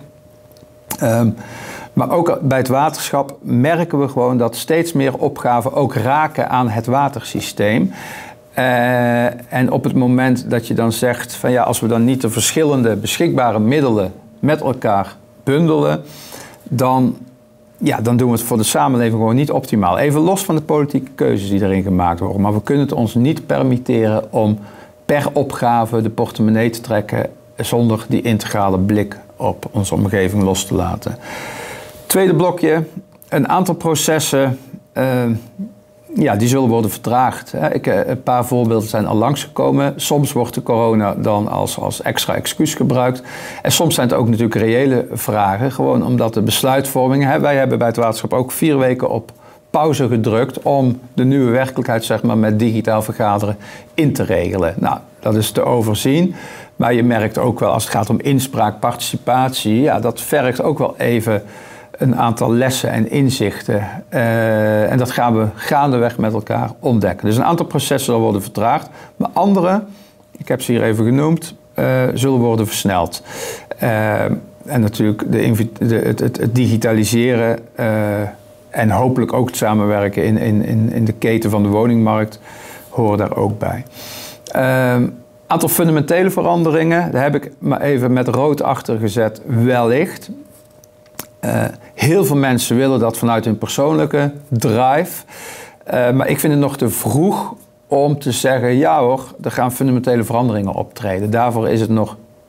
Maar ook bij het waterschap merken we gewoon dat steeds meer opgaven ook raken aan het watersysteem. En op het moment dat je dan zegt van als we dan niet de verschillende beschikbare middelen met elkaar bundelen, dan doen we het voor de samenleving gewoon niet optimaal. Even los van de politieke keuzes die erin gemaakt worden. Maar we kunnen het ons niet permitteren om per opgave de portemonnee te trekken zonder die integrale blik op onze omgeving los te laten. Tweede blokje, een aantal processen, die zullen worden vertraagd. Een paar voorbeelden zijn al langsgekomen. Soms wordt de corona dan als extra excuus gebruikt. En soms zijn het ook natuurlijk reële vragen. Gewoon omdat de besluitvorming, wij hebben bij het waterschap ook 4 weken op pauze gedrukt om de nieuwe werkelijkheid zeg maar, met digitaal vergaderen in te regelen. Nou, dat is te overzien. Maar je merkt ook wel als het gaat om inspraak, participatie, dat vergt ook wel even een aantal lessen en inzichten. En dat gaan we gaandeweg met elkaar ontdekken. Dus een aantal processen zullen worden vertraagd. Maar andere, ik heb ze hier even genoemd, zullen worden versneld. En natuurlijk het digitaliseren en hopelijk ook het samenwerken in de keten van de woningmarkt horen daar ook bij. Aantal fundamentele veranderingen, daar heb ik maar even met rood achter gezet, wellicht. Heel veel mensen willen dat vanuit hun persoonlijke drive. Maar ik vind het nog te vroeg om te zeggen, ja hoor, er gaan fundamentele veranderingen optreden. Daarvoor is het nog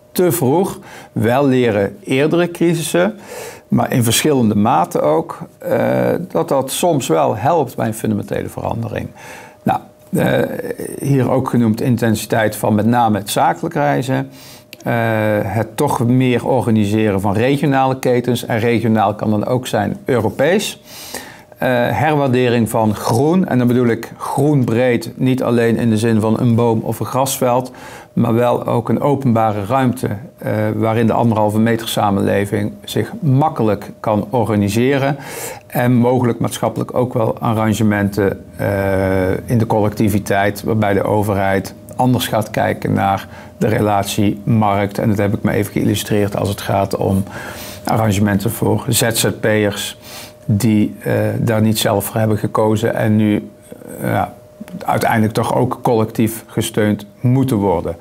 te vroeg. Wel leren eerdere crisissen, maar in verschillende maten ook, dat soms wel helpt bij een fundamentele verandering. Nou, hier ook genoemd intensiteit van met name het zakelijk reizen. Het toch meer organiseren van regionale ketens. En regionaal kan dan ook zijn Europees. Herwaardering van groen. En dan bedoel ik groen breed, niet alleen in de zin van een boom of een grasveld, maar wel ook een openbare ruimte waarin de 1,5 meter samenleving zich makkelijk kan organiseren. En mogelijk maatschappelijk ook wel arrangementen in de collectiviteit, waarbij de overheid anders gaat kijken naar de relatie markt. En dat heb ik me even geïllustreerd als het gaat om arrangementen voor ZZP'ers die daar niet zelf voor hebben gekozen en nu uiteindelijk toch ook collectief gesteund moeten worden.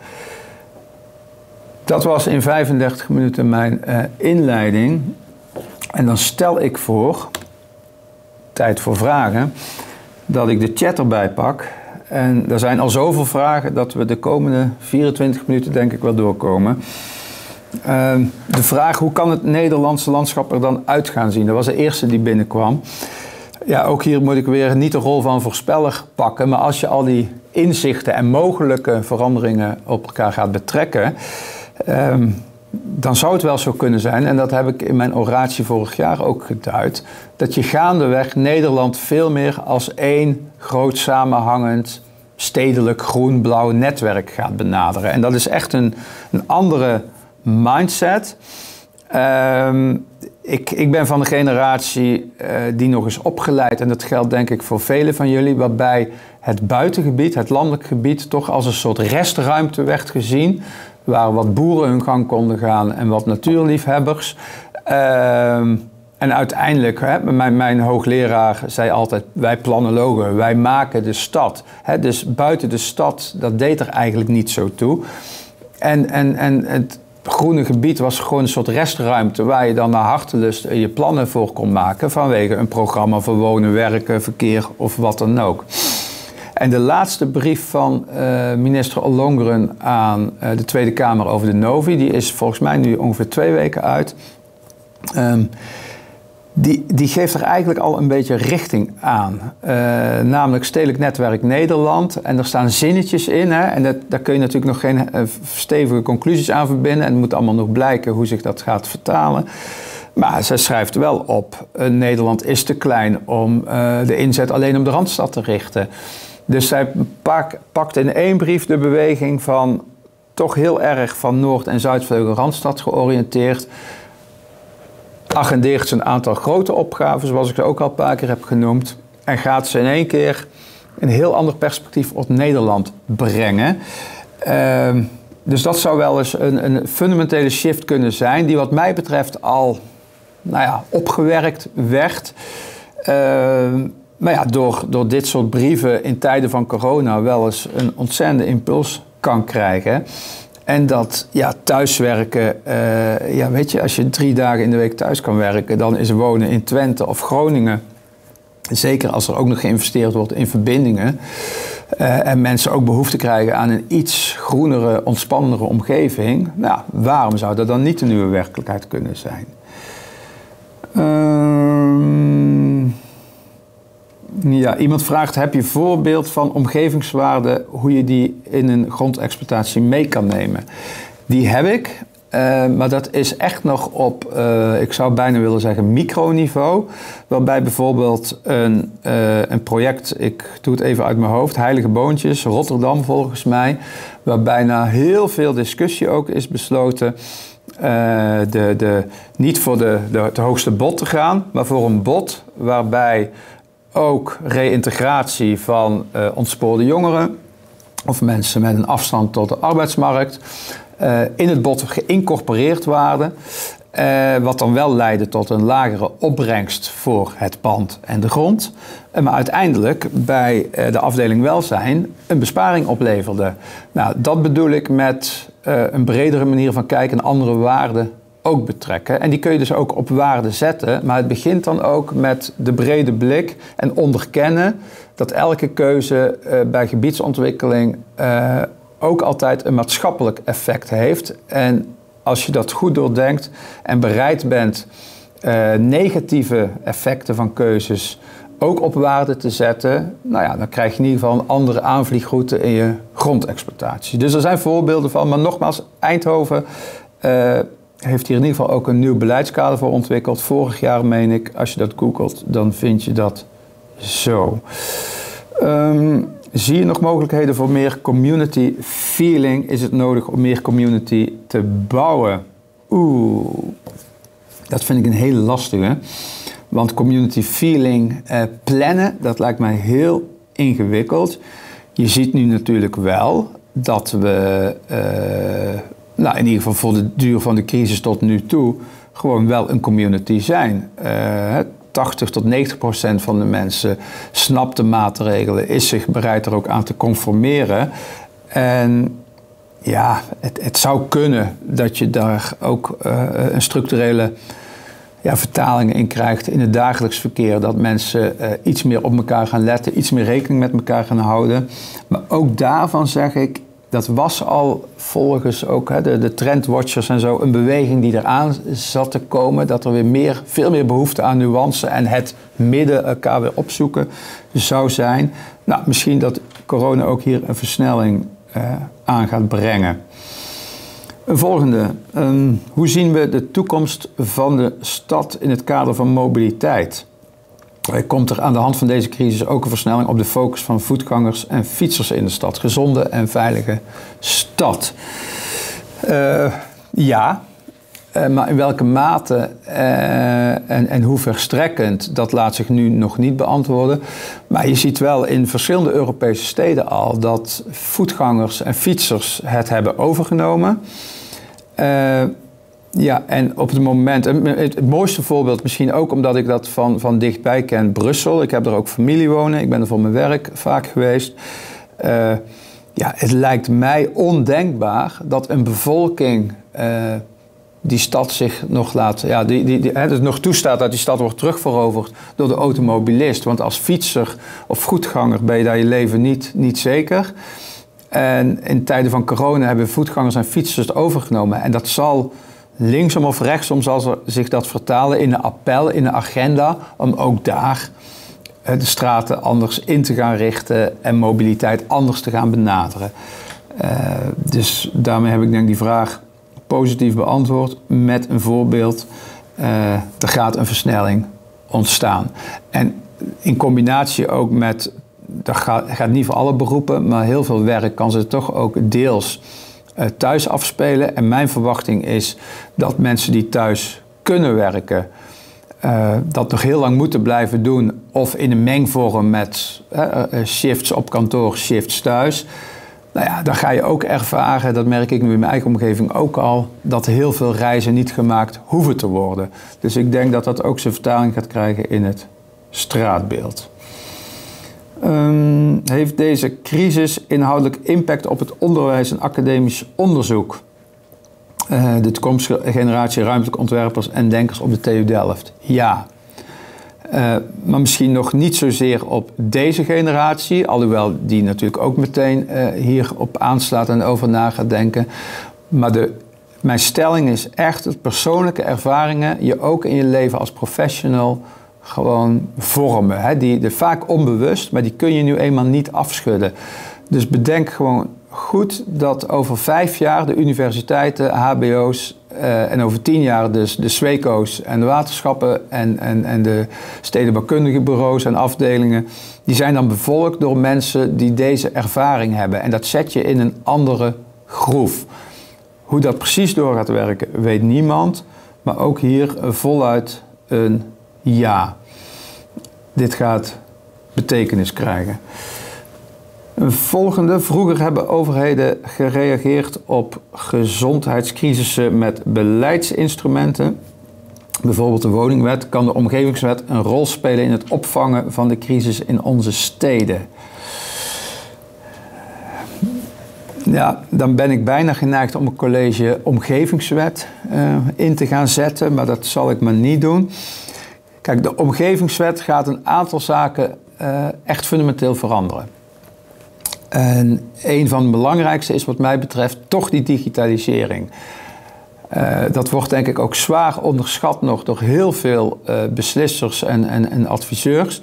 Dat was in 35 minuten mijn inleiding. En dan stel ik voor, tijd voor vragen, dat ik de chat erbij pak. En er zijn al zoveel vragen dat we de komende 24 minuten denk ik wel doorkomen. De vraag, hoe kan het Nederlandse landschap er dan uit gaan zien? Dat was de eerste die binnenkwam. Ja, ook hier moet ik weer niet de rol van voorspeller pakken. Maar als je al die inzichten en mogelijke veranderingen op elkaar gaat betrekken, dan zou het wel zo kunnen zijn, en dat heb ik in mijn oratie vorig jaar ook geduid, dat je gaandeweg Nederland veel meer als één groot samenhangend stedelijk groen-blauw netwerk gaat benaderen. En dat is echt een andere mindset. Ik ben van de generatie die nog is opgeleid, en dat geldt denk ik voor velen van jullie, waarbij het buitengebied, het landelijk gebied, toch als een soort restruimte werd gezien, waar wat boeren hun gang konden gaan en wat natuurliefhebbers. En uiteindelijk, mijn hoogleraar zei altijd, wij planologen, wij maken de stad. Dus buiten de stad, dat deed er eigenlijk niet zo toe. En het groene gebied was gewoon een soort restruimte waar je dan naar hartelust je plannen voor kon maken vanwege een programma voor wonen, werken, verkeer of wat dan ook. En de laatste brief van minister Ollongren aan de Tweede Kamer over de Novi, die is volgens mij nu ongeveer 2 weken uit. Die geeft er eigenlijk al een beetje richting aan. Namelijk Stedelijk Netwerk Nederland. En er staan zinnetjes in. En daar kun je natuurlijk nog geen stevige conclusies aan verbinden. En het moet allemaal nog blijken hoe zich dat gaat vertalen. Maar zij schrijft wel op, Nederland is te klein om de inzet alleen op de Randstad te richten. Dus zij pakt in 1 brief de beweging van toch heel erg van Noord- en Zuidvleugel Randstad georiënteerd. Agendeert ze een aantal grote opgaven, zoals ik ze ook al een paar keer heb genoemd. En gaat ze in 1 keer een heel ander perspectief op Nederland brengen. Dus dat zou wel eens een fundamentele shift kunnen zijn, die wat mij betreft al opgewerkt werd. Maar ja, door dit soort brieven in tijden van corona wel eens een ontzettende impuls kan krijgen. En dat thuiswerken, weet je, als je 3 dagen in de week thuis kan werken, dan is wonen in Twente of Groningen, zeker als er ook nog geïnvesteerd wordt in verbindingen, en mensen ook behoefte krijgen aan een iets groenere, ontspannendere omgeving, waarom zou dat dan niet de nieuwe werkelijkheid kunnen zijn? Iemand vraagt, heb je voorbeeld van omgevingswaarde, hoe je die in een grondexploitatie mee kan nemen? Die heb ik, maar dat is echt nog op, ik zou bijna willen zeggen, microniveau. Waarbij bijvoorbeeld een project, ik doe het even uit mijn hoofd, Heilige Boontjes, Rotterdam volgens mij, waar bijna heel veel discussie ook is besloten, niet voor het hoogste bod te gaan, maar voor een bod waarbij ook reïntegratie van ontspoorde jongeren of mensen met een afstand tot de arbeidsmarkt in het bod geïncorporeerd waren. Wat dan wel leidde tot een lagere opbrengst voor het pand en de grond. Maar uiteindelijk bij de afdeling welzijn een besparing opleverde. Nou, dat bedoel ik met een bredere manier van kijken en andere waarden ook betrekken. En die kun je dus ook op waarde zetten. Maar het begint dan ook met de brede blik en onderkennen dat elke keuze bij gebiedsontwikkeling ook altijd een maatschappelijk effect heeft. En als je dat goed doordenkt en bereid bent negatieve effecten van keuzes ook op waarde te zetten, nou ja, dan krijg je in ieder geval een andere aanvliegroute in je grondexploitatie. Dus er zijn voorbeelden van, maar nogmaals, Eindhoven heeft hier in ieder geval ook een nieuw beleidskader voor ontwikkeld. Vorig jaar, meen ik, als je dat googelt, dan vind je dat zo. Zie je nog mogelijkheden voor meer community feeling? Is het nodig om meer community te bouwen? Dat vind ik een hele lastige. Want community feeling plannen, dat lijkt mij heel ingewikkeld. Je ziet nu natuurlijk wel dat we, in ieder geval voor de duur van de crisis tot nu toe, gewoon wel een community zijn. 80 tot 90% van de mensen snapt de maatregelen, is zich bereid er ook aan te conformeren. En ja, het zou kunnen dat je daar ook een structurele vertalingen in krijgt in het dagelijks verkeer. Dat mensen iets meer op elkaar gaan letten, iets meer rekening met elkaar gaan houden. Maar ook daarvan zeg ik, dat was al volgens ook de trendwatchers en zo een beweging die eraan zat te komen. Dat er weer veel meer behoefte aan nuance en het midden elkaar weer opzoeken zou zijn. Nou, misschien dat corona ook hier een versnelling aan gaat brengen. Een volgende. Hoe zien we de toekomst van de stad in het kader van mobiliteit? Komt er aan de hand van deze crisis ook een versnelling op de focus van voetgangers en fietsers in de stad? Gezonde en veilige stad. Ja, maar in welke mate en hoe verstrekkend, dat laat zich nu nog niet beantwoorden. Maar je ziet wel in verschillende Europese steden al dat voetgangers en fietsers het hebben overgenomen. En op het moment, het mooiste voorbeeld misschien ook omdat ik dat van dichtbij ken, Brussel. Ik heb er ook familie wonen, ik ben er voor mijn werk vaak geweest. Het lijkt mij ondenkbaar dat een bevolking die stad zich nog laat, het nog toestaat dat die stad wordt terugveroverd door de automobilist. Want als fietser of voetganger ben je daar je leven niet zeker. En in tijden van corona hebben voetgangers en fietsers het overgenomen. En dat zal linksom of rechtsom zal zich dat vertalen in een appel, in een agenda, om ook daar de straten anders in te gaan richten en mobiliteit anders te gaan benaderen. Dus daarmee heb ik denk die vraag positief beantwoord met een voorbeeld. Er gaat een versnelling ontstaan. En in combinatie ook met, dat gaat niet voor alle beroepen, maar heel veel werk kan ze toch ook deels thuis afspelen. En mijn verwachting is dat mensen die thuis kunnen werken, dat nog heel lang moeten blijven doen. Of in een mengvorm met shifts op kantoor, shifts thuis. Nou ja, dan ga je ook ervaren, dat merk ik nu in mijn eigen omgeving ook al, dat heel veel reizen niet gemaakt hoeven te worden. Dus ik denk dat dat ook zijn vertaling gaat krijgen in het straatbeeld. Heeft deze crisis inhoudelijk impact op het onderwijs en academisch onderzoek? De toekomstige generatie ruimtelijke ontwerpers en denkers op de TU Delft? Ja. Maar misschien nog niet zozeer op deze generatie, alhoewel die natuurlijk ook meteen hierop aanslaat en over na gaat denken. Maar mijn stelling is echt dat persoonlijke ervaringen je ook in je leven als professional gewoon vormen. Hè? Vaak onbewust, maar die kun je nu eenmaal niet afschudden. Dus bedenk gewoon goed dat over 5 jaar de universiteiten, hbo's en over 10 jaar dus de SWECO's en de waterschappen en de stedenbouwkundige bureaus en afdelingen, die zijn dan bevolkt door mensen die deze ervaring hebben. En dat zet je in een andere groef. Hoe dat precies door gaat werken, weet niemand. Maar ook hier voluit een ja. Dit gaat betekenis krijgen. Een volgende. Vroeger hebben overheden gereageerd op gezondheidscrisissen met beleidsinstrumenten. Bijvoorbeeld de woningwet. Kan de omgevingswet een rol spelen in het opvangen van de crisis in onze steden? Ja, dan ben ik bijna geneigd om een college omgevingswet in te gaan zetten, maar dat zal ik maar niet doen. Kijk, de omgevingswet gaat een aantal zaken echt fundamenteel veranderen. En een van de belangrijkste is wat mij betreft toch die digitalisering. Dat wordt denk ik ook zwaar onderschat nog door heel veel beslissers en adviseurs.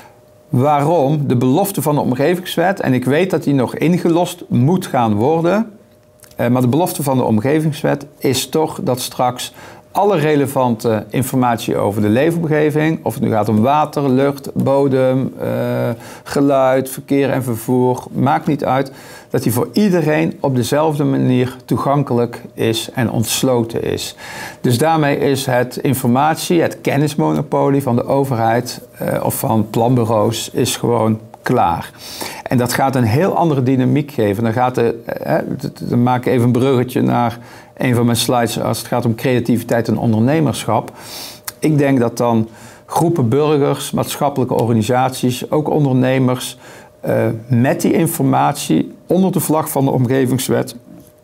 Waarom? De belofte van de omgevingswet, en ik weet dat die nog ingelost moet gaan worden, maar de belofte van de omgevingswet is toch dat straks alle relevante informatie over de leefomgeving, of het nu gaat om water, lucht, bodem, geluid, verkeer en vervoer, maakt niet uit, dat die voor iedereen op dezelfde manier toegankelijk is en ontsloten is. Dus daarmee is het het kennismonopolie van de overheid of van planbureaus is gewoon klaar. En dat gaat een heel andere dynamiek geven. Dan maak ik even een bruggetje naar een van mijn slides als het gaat om creativiteit en ondernemerschap. Ik denk dat dan groepen burgers, maatschappelijke organisaties, ook ondernemers, met die informatie onder de vlag van de omgevingswet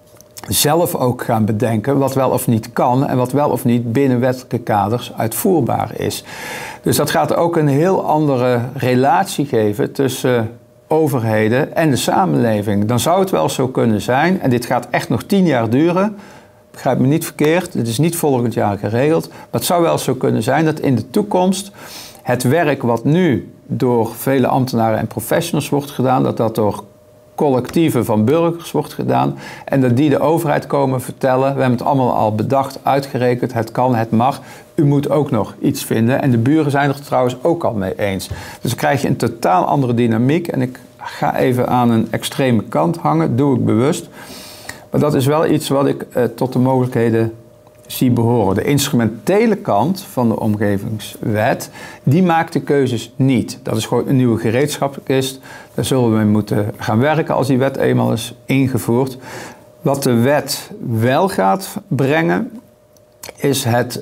zelf ook gaan bedenken wat wel of niet kan en wat wel of niet binnen wettelijke kaders uitvoerbaar is. Dus dat gaat ook een heel andere relatie geven tussen overheden en de samenleving. Dan zou het wel zo kunnen zijn, en dit gaat echt nog 10 jaar duren, begrijp me niet verkeerd, dit is niet volgend jaar geregeld, maar het zou wel zo kunnen zijn dat in de toekomst het werk wat nu door vele ambtenaren en professionals wordt gedaan, dat door collectieven van burgers wordt gedaan en dat die de overheid komen vertellen, we hebben het allemaal al bedacht, uitgerekend, het kan, het mag, u moet ook nog iets vinden. En de buren zijn er trouwens ook al mee eens. Dus dan krijg je een totaal andere dynamiek en ik ga even aan een extreme kant hangen, doe ik bewust. Maar dat is wel iets wat ik tot de mogelijkheden zie behoren. De instrumentele kant van de omgevingswet, die maakt de keuzes niet. Dat is gewoon een nieuwe gereedschapkist. Daar zullen we mee moeten gaan werken als die wet eenmaal is ingevoerd. Wat de wet wel gaat brengen, is het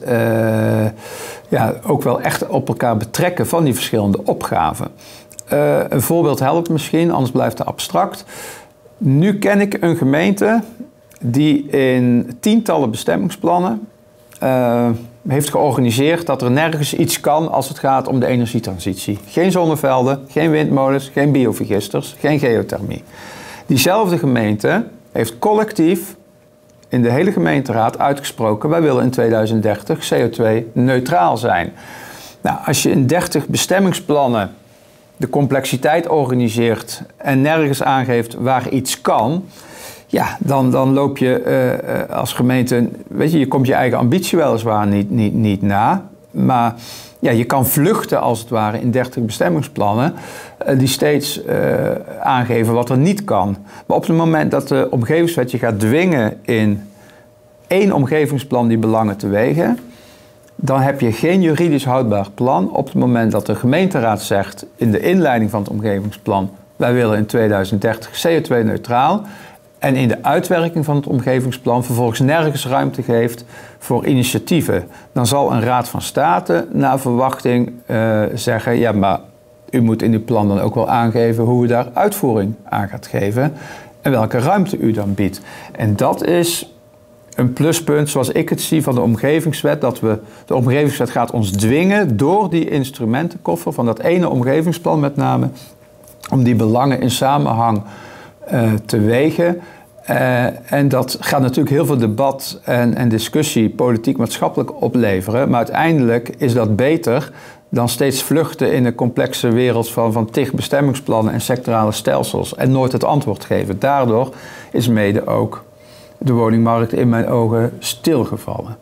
ook wel echt op elkaar betrekken van die verschillende opgaven. Een voorbeeld helpt misschien, anders blijft het abstract. Nu ken ik een gemeente die in tientallen bestemmingsplannen heeft georganiseerd dat er nergens iets kan als het gaat om de energietransitie. Geen zonnevelden, geen windmolens, geen biovergisters, geen geothermie. Diezelfde gemeente heeft collectief in de hele gemeenteraad uitgesproken, wij willen in 2030 CO2-neutraal zijn. Nou, als je in 30 bestemmingsplannen de complexiteit organiseert en nergens aangeeft waar iets kan, ja, dan loop je als gemeente, weet je komt je eigen ambitie weliswaar niet na, maar ja, je kan vluchten als het ware in 30 bestemmingsplannen die steeds aangeven wat er niet kan. Maar op het moment dat de omgevingswet je gaat dwingen in 1 omgevingsplan die belangen te wegen, dan heb je geen juridisch houdbaar plan. Op het moment dat de gemeenteraad zegt in de inleiding van het omgevingsplan, wij willen in 2030 CO2-neutraal, en in de uitwerking van het omgevingsplan vervolgens nergens ruimte geeft voor initiatieven, dan zal een raad van state naar verwachting zeggen, ja, maar u moet in uw plan dan ook wel aangeven hoe u daar uitvoering aan gaat geven en welke ruimte u dan biedt. En dat is een pluspunt zoals ik het zie van de omgevingswet, dat de omgevingswet gaat ons dwingen door die instrumentenkoffer van dat ene omgevingsplan met name, om die belangen in samenhang te wegen. En dat gaat natuurlijk heel veel debat en discussie politiek-maatschappelijk opleveren. Maar uiteindelijk is dat beter dan steeds vluchten in een complexe wereld van tig bestemmingsplannen en sectorale stelsels en nooit het antwoord geven. Daardoor is mede ook de woningmarkt in mijn ogen stilgevallen.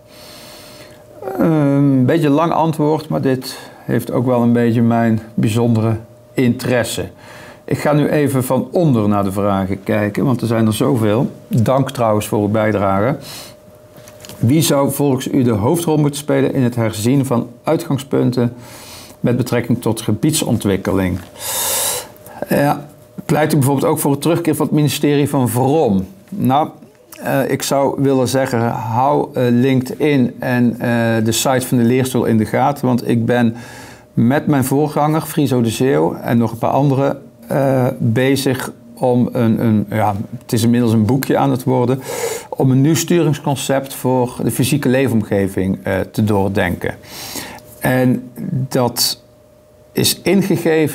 Een beetje lang antwoord, maar dit heeft ook wel een beetje mijn bijzondere interesse. Ik ga nu even van onder naar de vragen kijken, want er zijn er zoveel. Dank trouwens voor uw bijdrage. Wie zou volgens u de hoofdrol moeten spelen in het herzien van uitgangspunten met betrekking tot gebiedsontwikkeling? Ja, pleit u bijvoorbeeld ook voor het terugkeer van het ministerie van VROM? Nou, ik zou willen zeggen, hou LinkedIn en de site van de leerstoel in de gaten, want ik ben met mijn voorganger, Friso de Zeeuw, en nog een paar anderen bezig om het is inmiddels een boekje aan het worden, om een nieuw sturingsconcept voor de fysieke leefomgeving te doordenken. En dat is ingegeven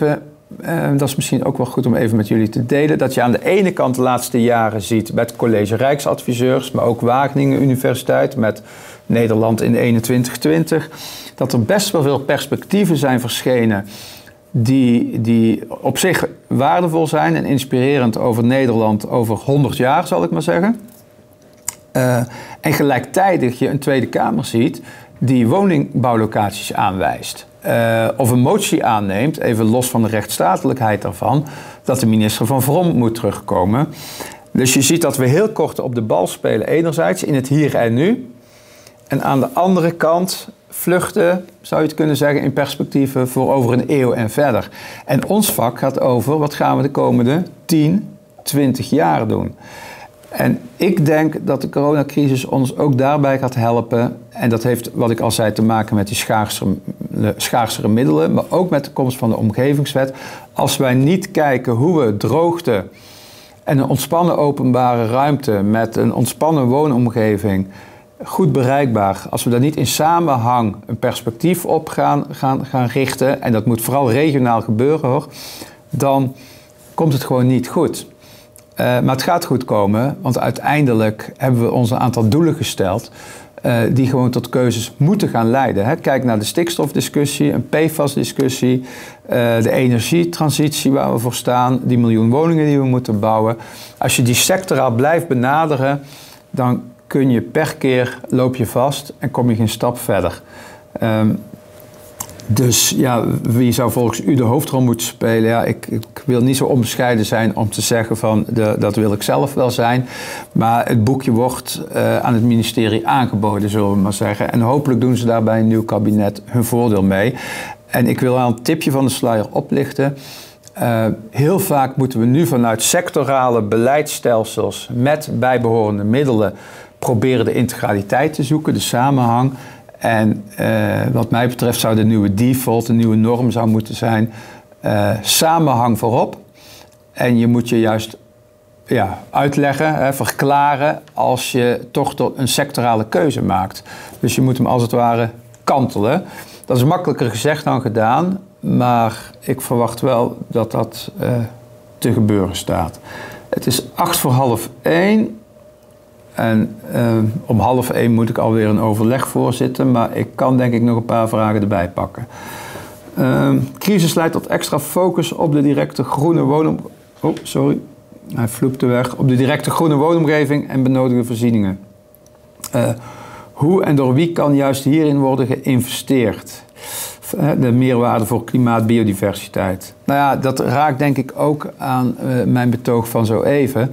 dat is misschien ook wel goed om even met jullie te delen, dat je aan de ene kant de laatste jaren ziet bij het College Rijksadviseurs, maar ook Wageningen Universiteit met Nederland in 2120, dat er best wel veel perspectieven zijn verschenen die op zich waardevol zijn en inspirerend over Nederland over 100 jaar, zal ik maar zeggen. En gelijktijdig je een Tweede Kamer ziet die woningbouwlocaties aanwijst. Of een motie aanneemt, even los van de rechtsstatelijkheid daarvan, dat de minister van Vrom moet terugkomen. Dus je ziet dat we heel kort op de bal spelen, enerzijds in het hier en nu. En aan de andere kant vluchten, zou je het kunnen zeggen, in perspectieven voor over een eeuw en verder. En ons vak gaat over, wat gaan we de komende 10, 20 jaar doen? En ik denk dat de coronacrisis ons ook daarbij gaat helpen. En dat heeft, wat ik al zei, te maken met die schaarsere middelen, maar ook met de komst van de omgevingswet. Als wij niet kijken hoe we droogte en een ontspannen openbare ruimte met een ontspannen woonomgeving goed bereikbaar, als we daar niet in samenhang een perspectief op gaan richten, en dat moet vooral regionaal gebeuren hoor, dan komt het gewoon niet goed. Maar het gaat goed komen, want uiteindelijk hebben we ons een aantal doelen gesteld die gewoon tot keuzes moeten gaan leiden. Hè. Kijk naar de stikstofdiscussie, een PFAS-discussie, de energietransitie waar we voor staan, die 1 miljoen woningen die we moeten bouwen. Als je die sectoraal blijft benaderen, dan kun je per keer loop je vast en kom je geen stap verder. Dus ja, wie zou volgens u de hoofdrol moeten spelen? Ja, ik wil niet zo onbescheiden zijn om te zeggen van dat wil ik zelf wel zijn. Maar het boekje wordt aan het ministerie aangeboden, zullen we maar zeggen. En hopelijk doen ze daar bij een nieuw kabinet hun voordeel mee. En ik wil wel een tipje van de sluier oplichten. Heel vaak moeten we nu vanuit sectorale beleidsstelsels met bijbehorende middelen proberen de integraliteit te zoeken, de samenhang. En wat mij betreft zou de nieuwe default, de nieuwe norm zou moeten zijn, samenhang voorop. En je moet je juist uitleggen, verklaren als je toch tot een sectorale keuze maakt. Dus je moet hem als het ware kantelen. Dat is makkelijker gezegd dan gedaan, maar ik verwacht wel dat dat te gebeuren staat. Het is 1:08. En om 1:30 moet ik alweer een overleg voorzitten, maar ik kan denk ik nog een paar vragen erbij pakken. Crisis leidt tot extra focus op de directe groene op de directe groene woonomgeving en benodigde voorzieningen. Hoe en door wie kan juist hierin worden geïnvesteerd? De meerwaarde voor klimaat, biodiversiteit. Nou ja, dat raakt denk ik ook aan mijn betoog van zo even.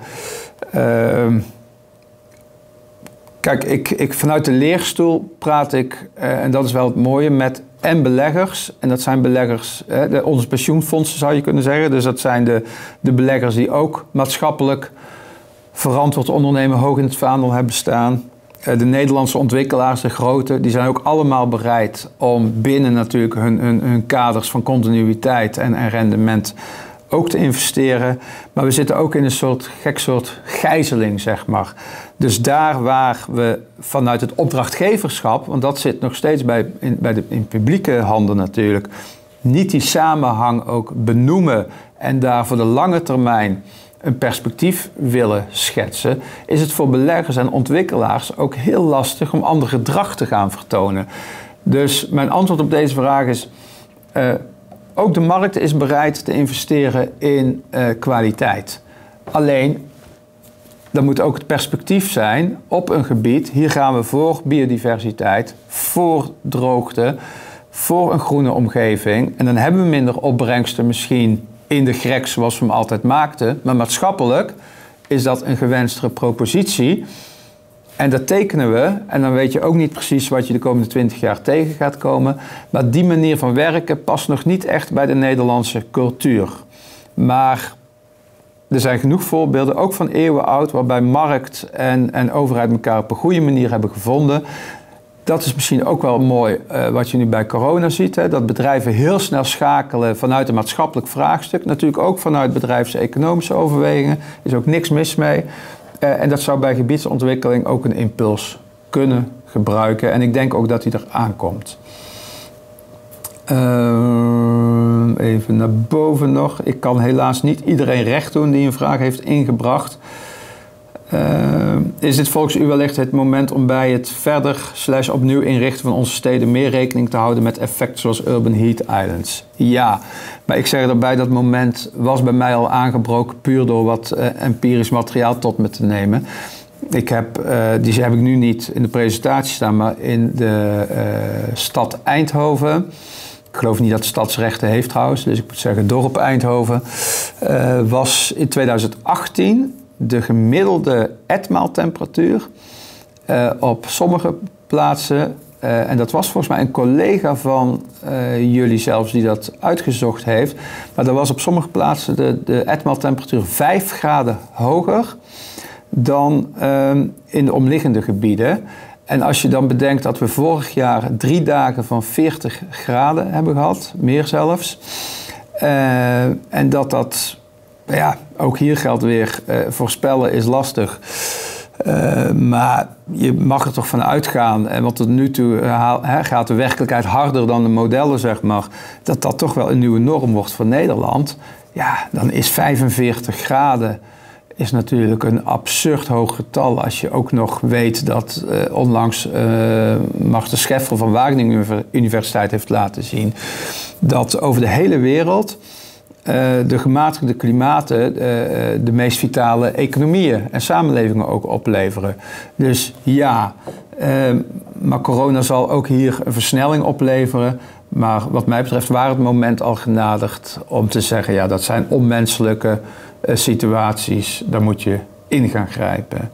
Kijk, ik vanuit de leerstoel praat ik, en dat is wel het mooie, met beleggers. En dat zijn beleggers, onze pensioenfondsen zou je kunnen zeggen. Dus dat zijn de beleggers die ook maatschappelijk verantwoord ondernemen hoog in het vaandel hebben staan. De Nederlandse ontwikkelaars, de grote, die zijn ook allemaal bereid om binnen natuurlijk hun kaders van continuïteit en rendement ook te investeren. Maar we zitten ook in een gek soort gijzeling, zeg maar. Dus daar waar we vanuit het opdrachtgeverschap, want dat zit nog steeds in publieke handen natuurlijk, niet die samenhang ook benoemen en daar voor de lange termijn een perspectief willen schetsen, is het voor beleggers en ontwikkelaars ook heel lastig om ander gedrag te gaan vertonen. Dus mijn antwoord op deze vraag is, ook de markt is bereid te investeren in kwaliteit. Alleen, dan moet ook het perspectief zijn op een gebied. Hier gaan we voor biodiversiteit, voor droogte, voor een groene omgeving. En dan hebben we minder opbrengsten misschien in de grek zoals we hem altijd maakten. Maar maatschappelijk is dat een gewenstere propositie. En dat tekenen we. En dan weet je ook niet precies wat je de komende 20 jaar tegen gaat komen. Maar die manier van werken past nog niet echt bij de Nederlandse cultuur. Maar er zijn genoeg voorbeelden, ook van eeuwen oud, waarbij markt en overheid elkaar op een goede manier hebben gevonden. Dat is misschien ook wel mooi wat je nu bij corona ziet. Hè, dat bedrijven heel snel schakelen vanuit een maatschappelijk vraagstuk. Natuurlijk ook vanuit bedrijfseconomische overwegingen. Er is ook niks mis mee. En dat zou bij gebiedsontwikkeling ook een impuls kunnen gebruiken. En ik denk ook dat die er aankomt. Even naar boven nog. Ik kan helaas niet iedereen recht doen die een vraag heeft ingebracht. Is dit volgens u wellicht het moment om bij het verder / opnieuw inrichten van onze steden meer rekening te houden met effecten zoals urban heat islands? Ja, maar ik zeg erbij dat moment was bij mij al aangebroken puur door wat empirisch materiaal tot me te nemen. Die heb ik nu niet in de presentatie staan, maar in de stad Eindhoven. Ik geloof niet dat het stadsrechten heeft trouwens, dus ik moet zeggen dorp Eindhoven. Was in 2018 de gemiddelde etmaaltemperatuur op sommige plaatsen. En dat was volgens mij een collega van jullie zelfs die dat uitgezocht heeft. Maar er was op sommige plaatsen de etmaaltemperatuur 5 graden hoger dan in de omliggende gebieden. En als je dan bedenkt dat we vorig jaar 3 dagen van 40 graden hebben gehad, meer zelfs. En dat ja, ook hier geldt weer, voorspellen is lastig. Maar je mag er toch van uitgaan, want tot nu toe gaat de werkelijkheid harder dan de modellen, zeg maar, dat toch wel een nieuwe norm wordt voor Nederland. Ja, dan is 45 graden is natuurlijk een absurd hoog getal. Als je ook nog weet dat onlangs Marten Scheffer van Wageningen Universiteit heeft laten zien dat over de hele wereld de gematigde klimaten de meest vitale economieën en samenlevingen ook opleveren. Dus ja, maar corona zal ook hier een versnelling opleveren. Maar wat mij betreft waren het moment al genaderd om te zeggen, ja, dat zijn onmenselijke situaties, daar moet je in gaan grijpen.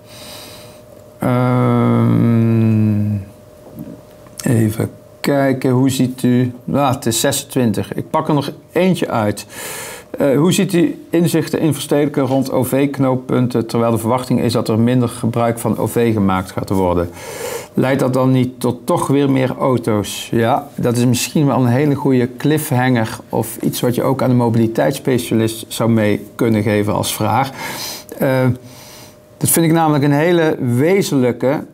Even kijken, hoe ziet u... het is 26. Ik pak er nog eentje uit. Hoe ziet u inzichten in verstedelijken rond OV-knooppunten, terwijl de verwachting is dat er minder gebruik van OV gemaakt gaat worden? Leidt dat dan niet tot toch weer meer auto's? Ja, dat is misschien wel een hele goede cliffhanger of iets wat je ook aan de mobiliteitsspecialist zou mee kunnen geven als vraag. Dat vind ik namelijk een hele wezenlijke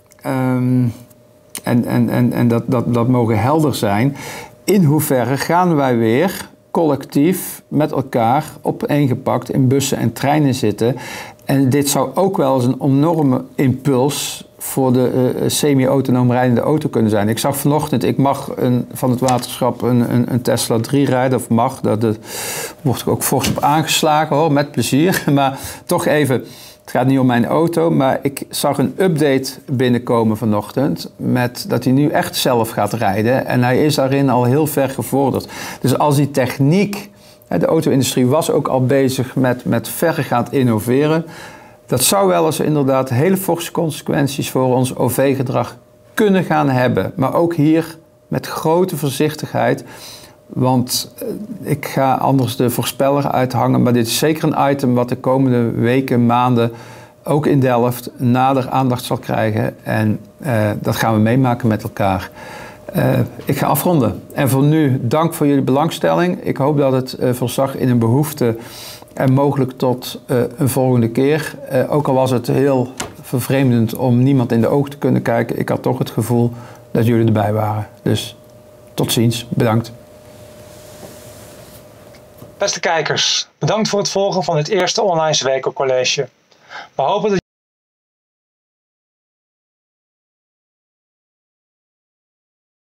en dat mogen helder zijn. In hoeverre gaan wij weer collectief met elkaar opeengepakt in bussen en treinen zitten? En dit zou ook wel eens een enorme impuls voor de semi-autonoom rijdende auto kunnen zijn. Ik zag vanochtend, ik mag van het waterschap een Tesla 3 rijden, of mag, daar word ik ook fors op aangeslagen hoor, met plezier. Maar toch even, het gaat niet om mijn auto, maar ik zag een update binnenkomen vanochtend met dat hij nu echt zelf gaat rijden. En hij is daarin al heel ver gevorderd. Dus als die techniek, de auto-industrie was ook al bezig met verregaand innoveren. Dat zou wel eens inderdaad hele forse consequenties voor ons OV-gedrag kunnen gaan hebben. Maar ook hier met grote voorzichtigheid. Want ik ga anders de voorspeller uithangen. Maar dit is zeker een item wat de komende weken, maanden, ook in Delft, nader aandacht zal krijgen. En dat gaan we meemaken met elkaar. Ik ga afronden. En voor nu, dank voor jullie belangstelling. Ik hoop dat het voorzag in een behoefte en mogelijk tot een volgende keer. Ook al was het heel vervreemdend om niemand in de ogen te kunnen kijken. Ik had toch het gevoel dat jullie erbij waren. Dus tot ziens. Bedankt. Beste kijkers, bedankt voor het volgen van dit eerste online Sweco College. We hopen dat